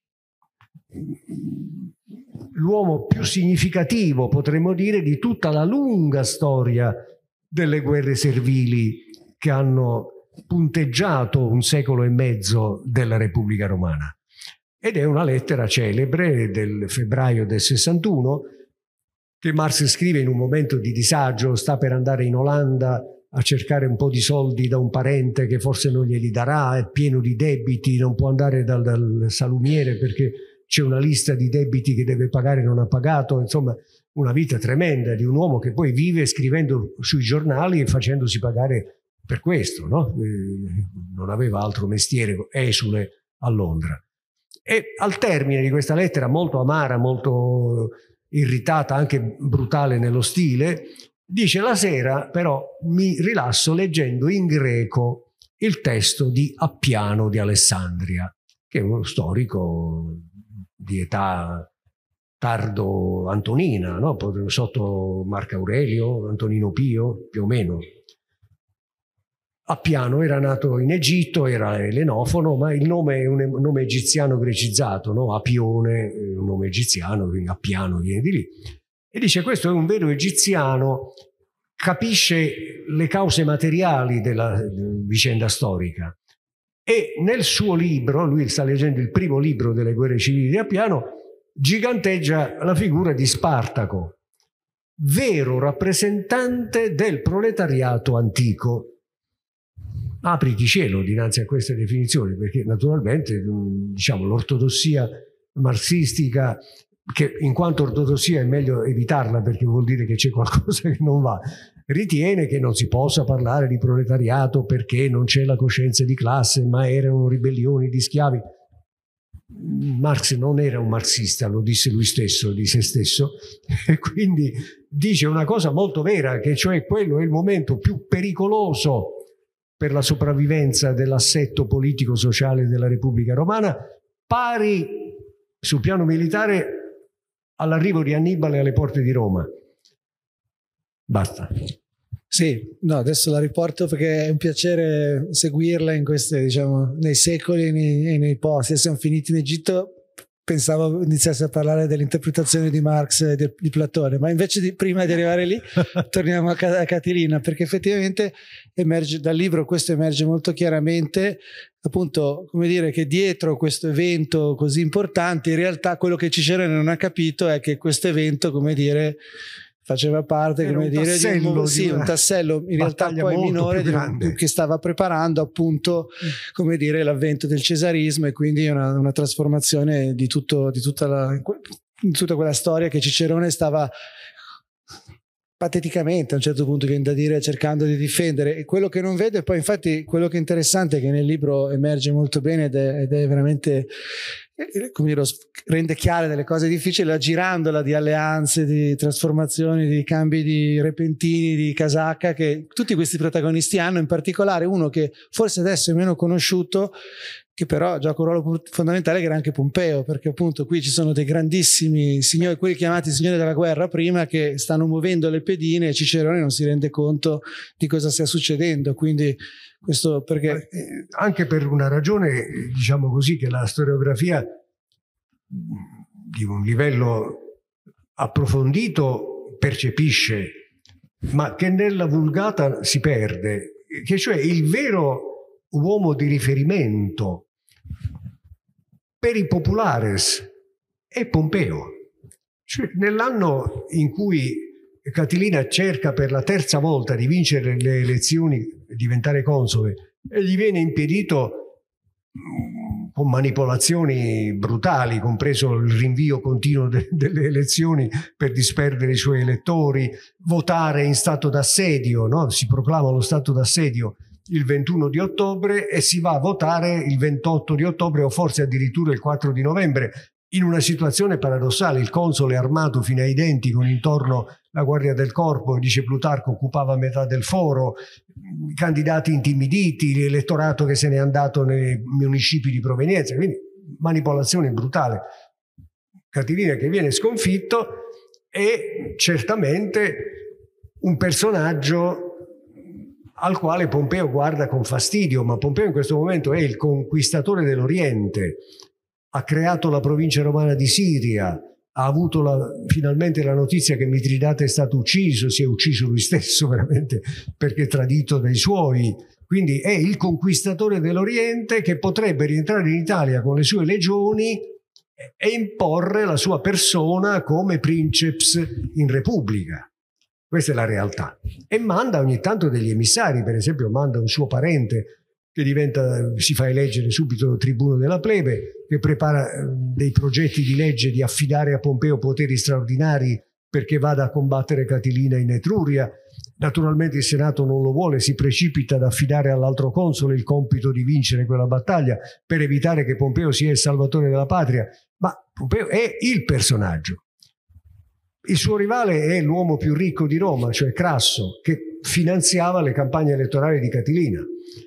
L'uomo più significativo, potremmo dire, di tutta la lunga storia delle guerre servili che hanno punteggiato 1 secolo e mezzo della Repubblica Romana. Ed è una lettera celebre del febbraio del 61 che Marx scrive in un momento di disagio, sta per andare in Olanda a cercare un po' di soldi da un parente che forse non glieli darà, è pieno di debiti, non può andare dal salumiere perché c'è una lista di debiti che deve pagare e non ha pagato, insomma una vita tremenda di un uomo che poi vive scrivendo sui giornali e facendosi pagare per questo, no? Non aveva altro mestiere, esule a Londra. E al termine di questa lettera molto amara, molto irritata, anche brutale nello stile, dice: la sera però mi rilasso leggendo in greco il testo di Appiano di Alessandria, che è uno storico di età tardo antonina, no? Sotto Marco Aurelio, Antonino Pio, più o meno. Appiano era nato in Egitto, era ellenofono, ma il nome è un nome egiziano grecizzato, no? Apione, un nome egiziano, quindi Appiano viene di lì. E dice: questo è un vero egiziano, capisce le cause materiali della vicenda storica. E nel suo libro, lui sta leggendo il primo libro delle guerre civili di Appiano, giganteggia la figura di Spartaco, vero rappresentante del proletariato antico. Apriti cielo dinanzi a queste definizioni, perché naturalmente, diciamo, l'ortodossia marxistica, che in quanto ortodossia è meglio evitarla perché vuol dire che c'è qualcosa che non va, ritiene che non si possa parlare di proletariato perché non c'è la coscienza di classe, ma erano ribellioni di schiavi. Marx non era un marxista, lo disse lui stesso di se stesso, e quindi dice una cosa molto vera, che cioè quello è il momento più pericoloso per la sopravvivenza dell'assetto politico-sociale della Repubblica Romana, pari sul piano militare all'arrivo di Annibale alle porte di Roma. Basta. Sì, no, adesso la riporto perché è un piacere seguirla in queste, diciamo, nei secoli e nei posti. Siamo finiti in Egitto, pensavo iniziasse a parlare dell'interpretazione di Marx e di Platone, ma invece prima di arrivare lì torniamo a Catilina, perché effettivamente emerge dal libro, questo emerge molto chiaramente, appunto, come dire, che dietro questo evento così importante, in realtà quello che Cicerone non ha capito è che questo evento, come dire, faceva parte, come dire, di un tassello in realtà poi minore che stava preparando appunto, come dire, l'avvento del cesarismo, e quindi una trasformazione di tutta quella storia che Cicerone stava pateticamente, a un certo punto viene da dire, cercando di difendere. E quello che non vede poi, infatti, quello che è interessante, che nel libro emerge molto bene ed è veramente, come dire, rende chiare delle cose difficili, aggirandola di alleanze, di trasformazioni, di cambi di repentini, di casacca, che tutti questi protagonisti hanno, in particolare uno che forse adesso è meno conosciuto, che però gioca un ruolo fondamentale, che era anche Pompeo, perché appunto qui ci sono dei grandissimi signori, quelli chiamati signori della guerra prima, che stanno muovendo le pedine, e Cicerone non si rende conto di cosa stia succedendo. Quindi questo perché anche per una ragione, diciamo così, che la storiografia di un livello approfondito percepisce, ma che nella vulgata si perde, che cioè il vero uomo di riferimento per i populares è Pompeo. Cioè, nell'anno in cui Catilina cerca per la terza volta di vincere le elezioni e diventare console, e gli viene impedito con manipolazioni brutali, compreso il rinvio continuo delle elezioni per disperdere i suoi elettori, votare in stato d'assedio, no? Si proclama lo stato d'assedio il 21 di ottobre e si va a votare il 28 di ottobre o forse addirittura il 4 di novembre, in una situazione paradossale. Il console armato fino ai denti, con intorno la guardia del corpo, dice Plutarco, occupava metà del foro, candidati intimiditi, l'elettorato che se n'è andato nei municipi di provenienza, quindi manipolazione brutale. Catilina che viene sconfitto è certamente un personaggio al quale Pompeo guarda con fastidio, ma Pompeo in questo momento è il conquistatore dell'Oriente, ha creato la provincia romana di Siria, ha avuto finalmente la notizia che Mitridate è stato ucciso, si è ucciso lui stesso veramente perché tradito dai suoi, quindi è il conquistatore dell'Oriente che potrebbe rientrare in Italia con le sue legioni e imporre la sua persona come princeps in Repubblica. Questa è la realtà. E manda ogni tanto degli emissari, per esempio manda un suo parente che si fa eleggere subito tribuno della plebe, che prepara dei progetti di legge di affidare a Pompeo poteri straordinari perché vada a combattere Catilina in Etruria. Naturalmente il Senato non lo vuole, si precipita ad affidare all'altro console il compito di vincere quella battaglia per evitare che Pompeo sia il salvatore della patria. Ma Pompeo è il personaggio. Il suo rivale è l'uomo più ricco di Roma, cioè Crasso, che finanziava le campagne elettorali di Catilina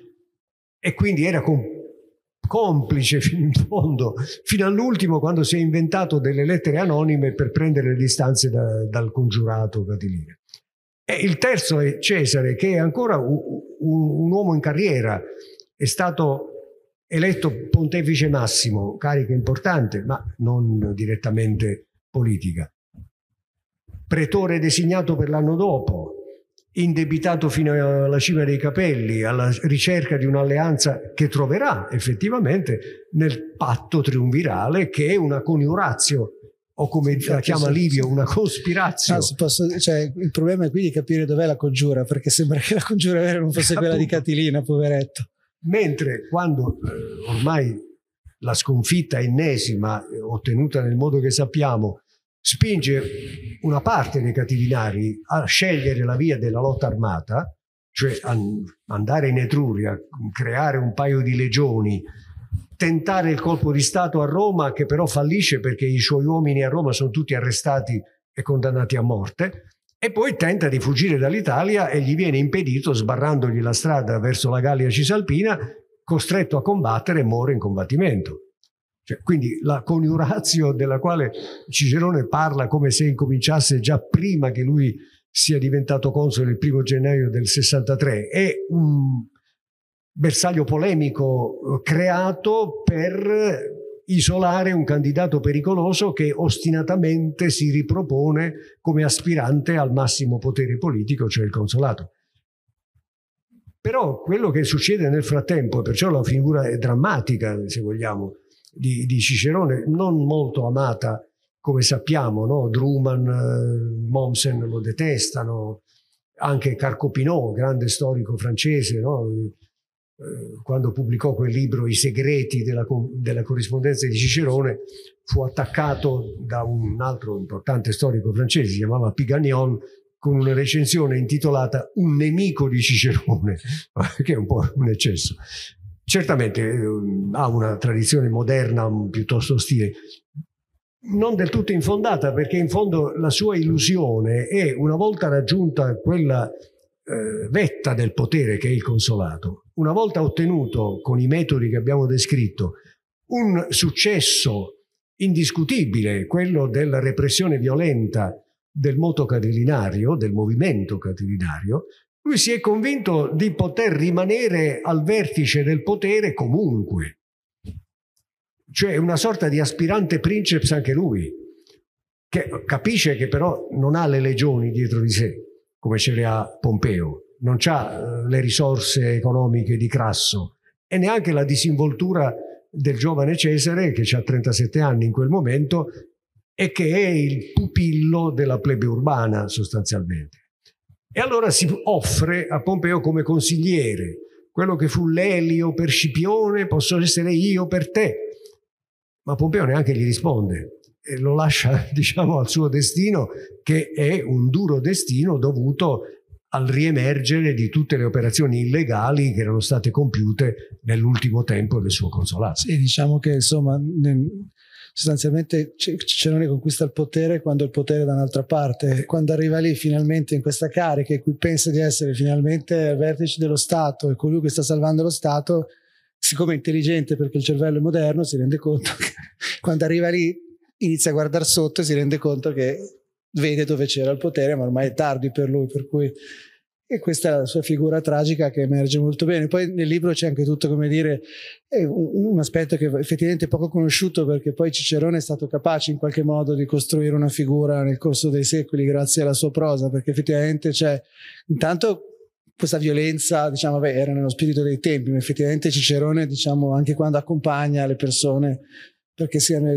e quindi era complice fino in fondo, fino all'ultimo, quando si è inventato delle lettere anonime per prendere le distanze dal congiurato Catilina. E il terzo è Cesare, che è ancora un uomo in carriera, è stato eletto pontefice massimo, carica importante, ma non direttamente politica. Pretore designato per l'anno dopo, indebitato fino alla cima dei capelli, alla ricerca di un'alleanza che troverà effettivamente nel patto triunvirale, che è una coniuratio, o come la chiama Livio, una cospirazio. Cioè, il problema è qui di capire dov'è la congiura, perché sembra che la congiura vera non fosse quella di Catilina, poveretto. Mentre quando ormai la sconfitta ennesima, ottenuta nel modo che sappiamo, spinge una parte dei catilinari a scegliere la via della lotta armata, cioè andare in Etruria, creare un paio di legioni, tentare il colpo di Stato a Roma, che però fallisce perché i suoi uomini a Roma sono tutti arrestati e condannati a morte, e poi tenta di fuggire dall'Italia e gli viene impedito, sbarrandogli la strada verso la Gallia Cisalpina, costretto a combattere e muore in combattimento. Cioè, quindi la coniuratio della quale Cicerone parla come se incominciasse già prima che lui sia diventato console il 1° gennaio del 63, è un bersaglio polemico creato per isolare un candidato pericoloso che ostinatamente si ripropone come aspirante al massimo potere politico, cioè il consolato. Però quello che succede nel frattempo, perciò la figura è drammatica, se vogliamo, di Cicerone, non molto amata, come sappiamo, no? Druman, Mommsen lo detestano, anche Carcopinot, grande storico francese, no? Quando pubblicò quel libro I segreti della corrispondenza di Cicerone, fu attaccato da un altro importante storico francese, si chiamava Pigagnon, con una recensione intitolata Un nemico di Cicerone, che è un po' un eccesso. Certamente ha una tradizione moderna piuttosto ostile, non del tutto infondata, perché in fondo la sua illusione è, una volta raggiunta quella vetta del potere che è il consolato, una volta ottenuto con i metodi che abbiamo descritto un successo indiscutibile, quello della repressione violenta del moto catilinario, del movimento catilinario, lui si è convinto di poter rimanere al vertice del potere comunque, cioè una sorta di aspirante princeps anche lui, che capisce che però non ha le legioni dietro di sé come ce le ha Pompeo, non ha le risorse economiche di Crasso e neanche la disinvoltura del giovane Cesare, che ha 37 anni in quel momento e che è il pupillo della plebe urbana sostanzialmente. E allora si offre a Pompeo come consigliere, quello che fu l'Elio per Scipione posso essere io per te. Ma Pompeo neanche gli risponde e lo lascia, diciamo, al suo destino, che è un duro destino dovuto al riemergere di tutte le operazioni illegali che erano state compiute nell'ultimo tempo del suo consolato. Sì, diciamo che insomma sostanzialmente Cicerone conquista il potere quando il potere è da un'altra parte, quando arriva lì finalmente in questa carica in cui pensa di essere finalmente al vertice dello Stato e colui che sta salvando lo Stato, siccome è intelligente perché il cervello è moderno, si rende conto che quando arriva lì inizia a guardare sotto e si rende conto che vede dove c'era il potere, ma ormai è tardi per lui, per cui e questa è la sua figura tragica che emerge molto bene. Poi nel libro c'è anche tutto, come dire, un aspetto che effettivamente è poco conosciuto, perché poi Cicerone è stato capace in qualche modo di costruire una figura nel corso dei secoli grazie alla sua prosa, perché effettivamente c'è intanto questa violenza, diciamo, vabbè, era nello spirito dei tempi, ma effettivamente Cicerone, diciamo, anche quando accompagna le persone perché siano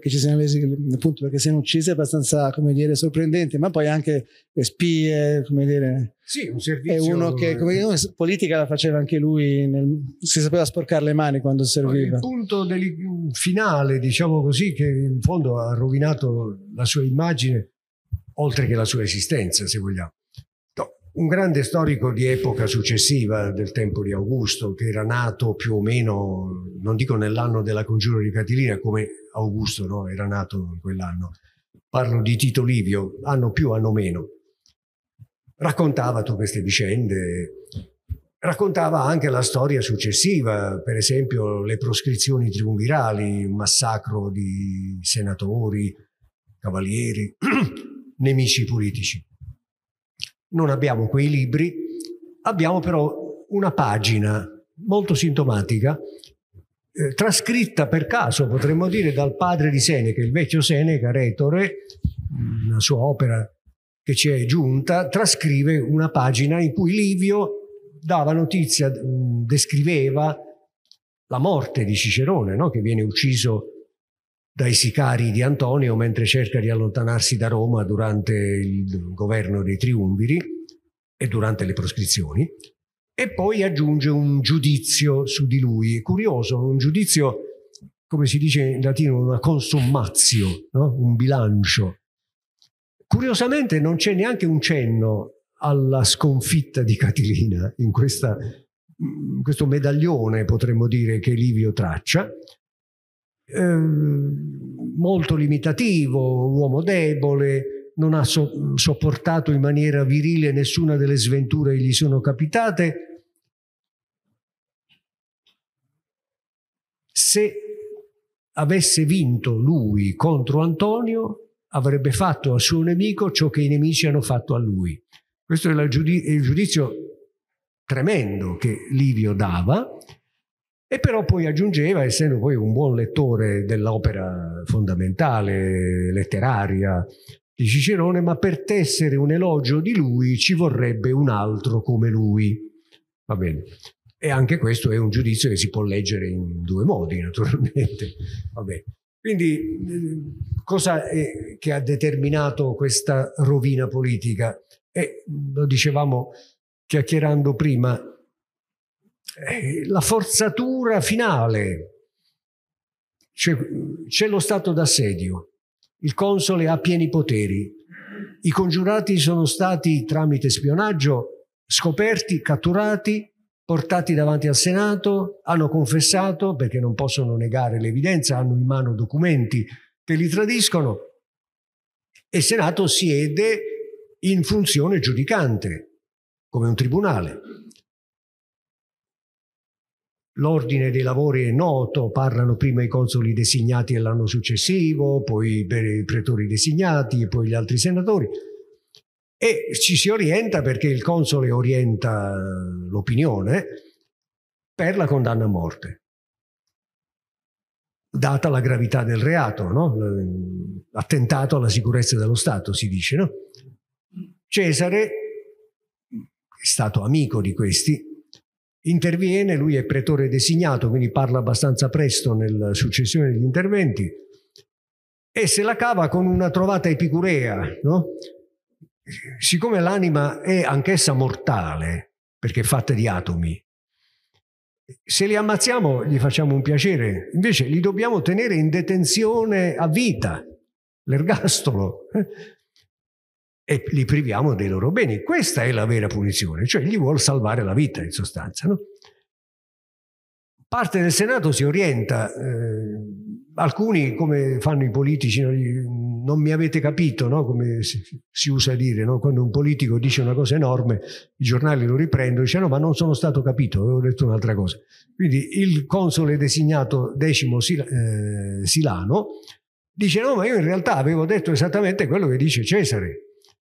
uccise, è abbastanza, come dire, sorprendente, ma poi anche le spie, come dire, sì, un servizio, è uno che, come dire, politica la faceva anche lui, si sapeva sporcare le mani quando serviva. Il punto finale, diciamo così, che in fondo ha rovinato la sua immagine, oltre che la sua esistenza, se vogliamo. Un grande storico di epoca successiva, del tempo di Augusto, che era nato più o meno, non dico nell'anno della congiura di Catilina, come Augusto, no? Era nato in quell'anno. Parlo di Tito Livio, anno più, anno meno. Raccontava tutte queste vicende, raccontava anche la storia successiva, per esempio le proscrizioni triunvirali, un massacro di senatori, cavalieri, nemici politici. Non abbiamo quei libri, abbiamo però una pagina molto sintomatica, trascritta per caso, potremmo dire, dal padre di Seneca, il vecchio Seneca, retore, una sua opera che ci è giunta, trascrive una pagina in cui Livio dava notizia, descriveva la morte di Cicerone, no? Che viene ucciso dai sicari di Antonio mentre cerca di allontanarsi da Roma durante il governo dei triumviri e durante le proscrizioni, e poi aggiunge un giudizio su di lui. È curioso, un giudizio, come si dice in latino, una consummatio, no? Un bilancio. Curiosamente non c'è neanche un cenno alla sconfitta di Catilina in questo medaglione, potremmo dire, che Livio traccia. Molto limitativo, uomo debole, non ha sopportato in maniera virile nessuna delle sventure che gli sono capitate. Se avesse vinto lui contro Antonio, avrebbe fatto al suo nemico ciò che i nemici hanno fatto a lui. Questo è il giudizio tremendo che Livio dava, e però poi aggiungeva, essendo poi un buon lettore dell'opera fondamentale letteraria di Cicerone, ma per tessere un elogio di lui ci vorrebbe un altro come lui. Va bene. E anche questo è un giudizio che si può leggere in due modi, naturalmente. Va bene. Quindi cosa è che ha determinato questa rovina politica? Lo dicevamo chiacchierando prima, la forzatura finale. C'è lo stato d'assedio, il console ha pieni poteri, i congiurati sono stati tramite spionaggio scoperti, catturati, portati davanti al Senato, hanno confessato perché non possono negare l'evidenza, hanno in mano documenti che li tradiscono, e il Senato siede in funzione giudicante come un tribunale. L'ordine dei lavori è noto, parlano prima i consoli designati l'anno successivo, poi i pretori designati e poi gli altri senatori, e ci si orienta, perché il console orienta l'opinione, per la condanna a morte, data la gravità del reato, no? Attentato alla sicurezza dello Stato, si dice, no? Cesare è stato amico di questi, interviene, lui è pretore designato, quindi parla abbastanza presto nella successione degli interventi, e se la cava con una trovata epicurea, no? Siccome l'anima è anch'essa mortale, perché è fatta di atomi, se li ammazziamo gli facciamo un piacere, invece li dobbiamo tenere in detenzione a vita, l'ergastolo, e li priviamo dei loro beni. Questa è la vera punizione, cioè gli vuol salvare la vita, in sostanza, no? Parte del Senato si orienta, alcuni, come fanno i politici, non mi avete capito, no? Come si usa dire, no? Quando un politico dice una cosa enorme, i giornali lo riprendono e dicono: no, ma non sono stato capito, avevo detto un'altra cosa. Quindi il console designato Decimo Silano dice: no, ma io in realtà avevo detto esattamente quello che dice Cesare.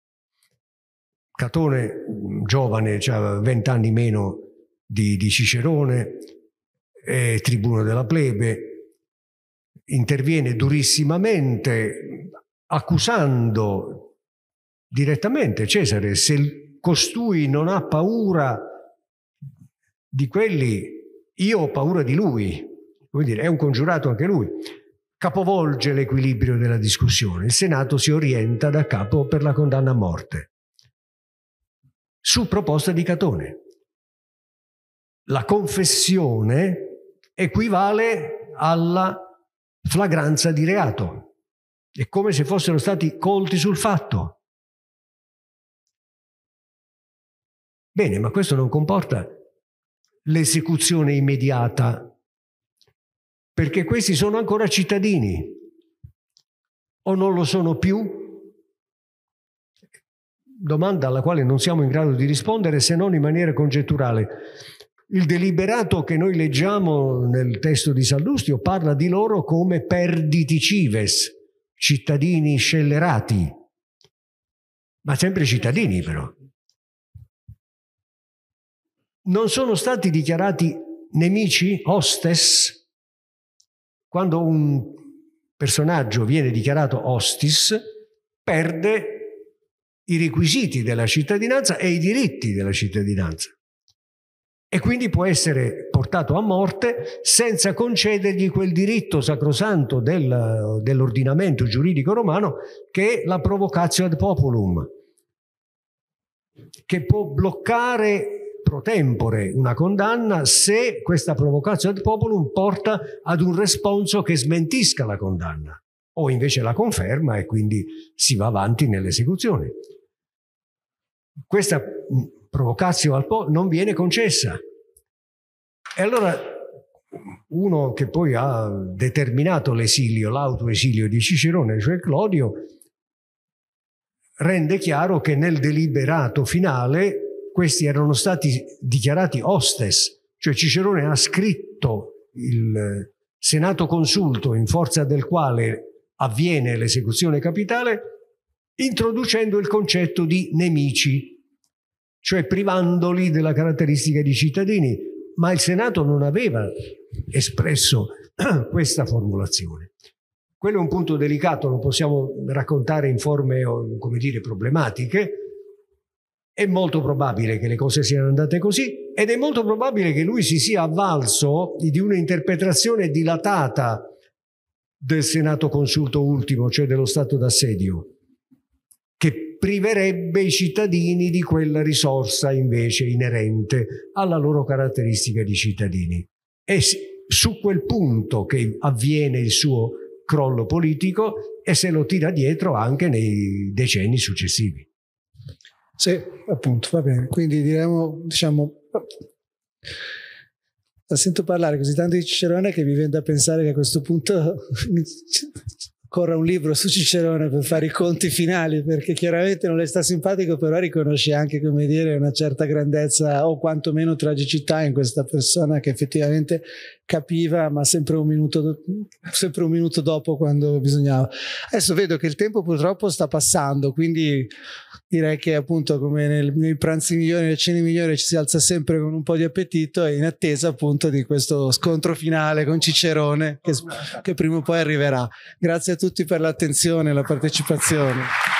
Catone, giovane, aveva 20 anni meno di Cicerone, è tribuno della plebe, interviene durissimamente accusando direttamente Cesare: se costui non ha paura di quelli, io ho paura di lui. Vuol dire, è un congiurato anche lui. Capovolge l'equilibrio della discussione. Il Senato si orienta da capo per la condanna a morte, su proposta di Catone. La confessione equivale alla flagranza di reato. È come se fossero stati colti sul fatto. Bene, ma questo non comporta l'esecuzione immediata, perché questi sono ancora cittadini, o non lo sono più? Domanda alla quale non siamo in grado di rispondere, se non in maniera congetturale. Il deliberato che noi leggiamo nel testo di Sallustio parla di loro come perditi cives, cittadini scellerati, ma sempre cittadini però. non sono stati dichiarati nemici, hostes. Quando un personaggio viene dichiarato hostis, perde i requisiti della cittadinanza e i diritti della cittadinanza, e quindi può essere portato a morte senza concedergli quel diritto sacrosanto dell'ordinamento giuridico romano, che è la provocatio ad populum, che può bloccare pro tempore una condanna se questa provocatio ad populum porta ad un responso che smentisca la condanna, o invece la conferma e quindi si va avanti nell'esecuzione. Questa provocatio al popolo non viene concessa. E allora uno che poi ha determinato l'esilio, l'autoesilio di Cicerone, cioè Clodio, rende chiaro che nel deliberato finale questi erano stati dichiarati hostes, cioè Cicerone ha scritto il senato consulto in forza del quale avviene l'esecuzione capitale, introducendo il concetto di nemici, cioè privandoli della caratteristica di cittadini, ma il Senato non aveva espresso questa formulazione. Quello è un punto delicato, lo possiamo raccontare in forme, come dire, problematiche. È molto probabile che le cose siano andate così, ed è molto probabile che lui si sia avvalso di un'interpretazione dilatata del Senato consulto ultimo, cioè dello stato d'assedio, che priverebbe i cittadini di quella risorsa invece inerente alla loro caratteristica di cittadini. È su quel punto che avviene il suo crollo politico, e se lo tira dietro anche nei decenni successivi. Sì, appunto, va bene. Quindi diremo, diciamo, la sento parlare così tanto di Cicerone che mi viene da pensare che a questo punto corra un libro su Cicerone per fare i conti finali, perché chiaramente non le sta simpatico, però riconosce anche, come dire, una certa grandezza o quantomeno tragicità in questa persona che effettivamente capiva, ma sempre un minuto dopo quando bisognava. Adesso vedo che il tempo purtroppo sta passando, quindi direi che appunto come nei pranzi migliori, nelle cene migliori, ci si alza sempre con un po' di appetito, e in attesa appunto di questo scontro finale con Cicerone che prima o poi arriverà. Grazie a tutti per l'attenzione e la partecipazione.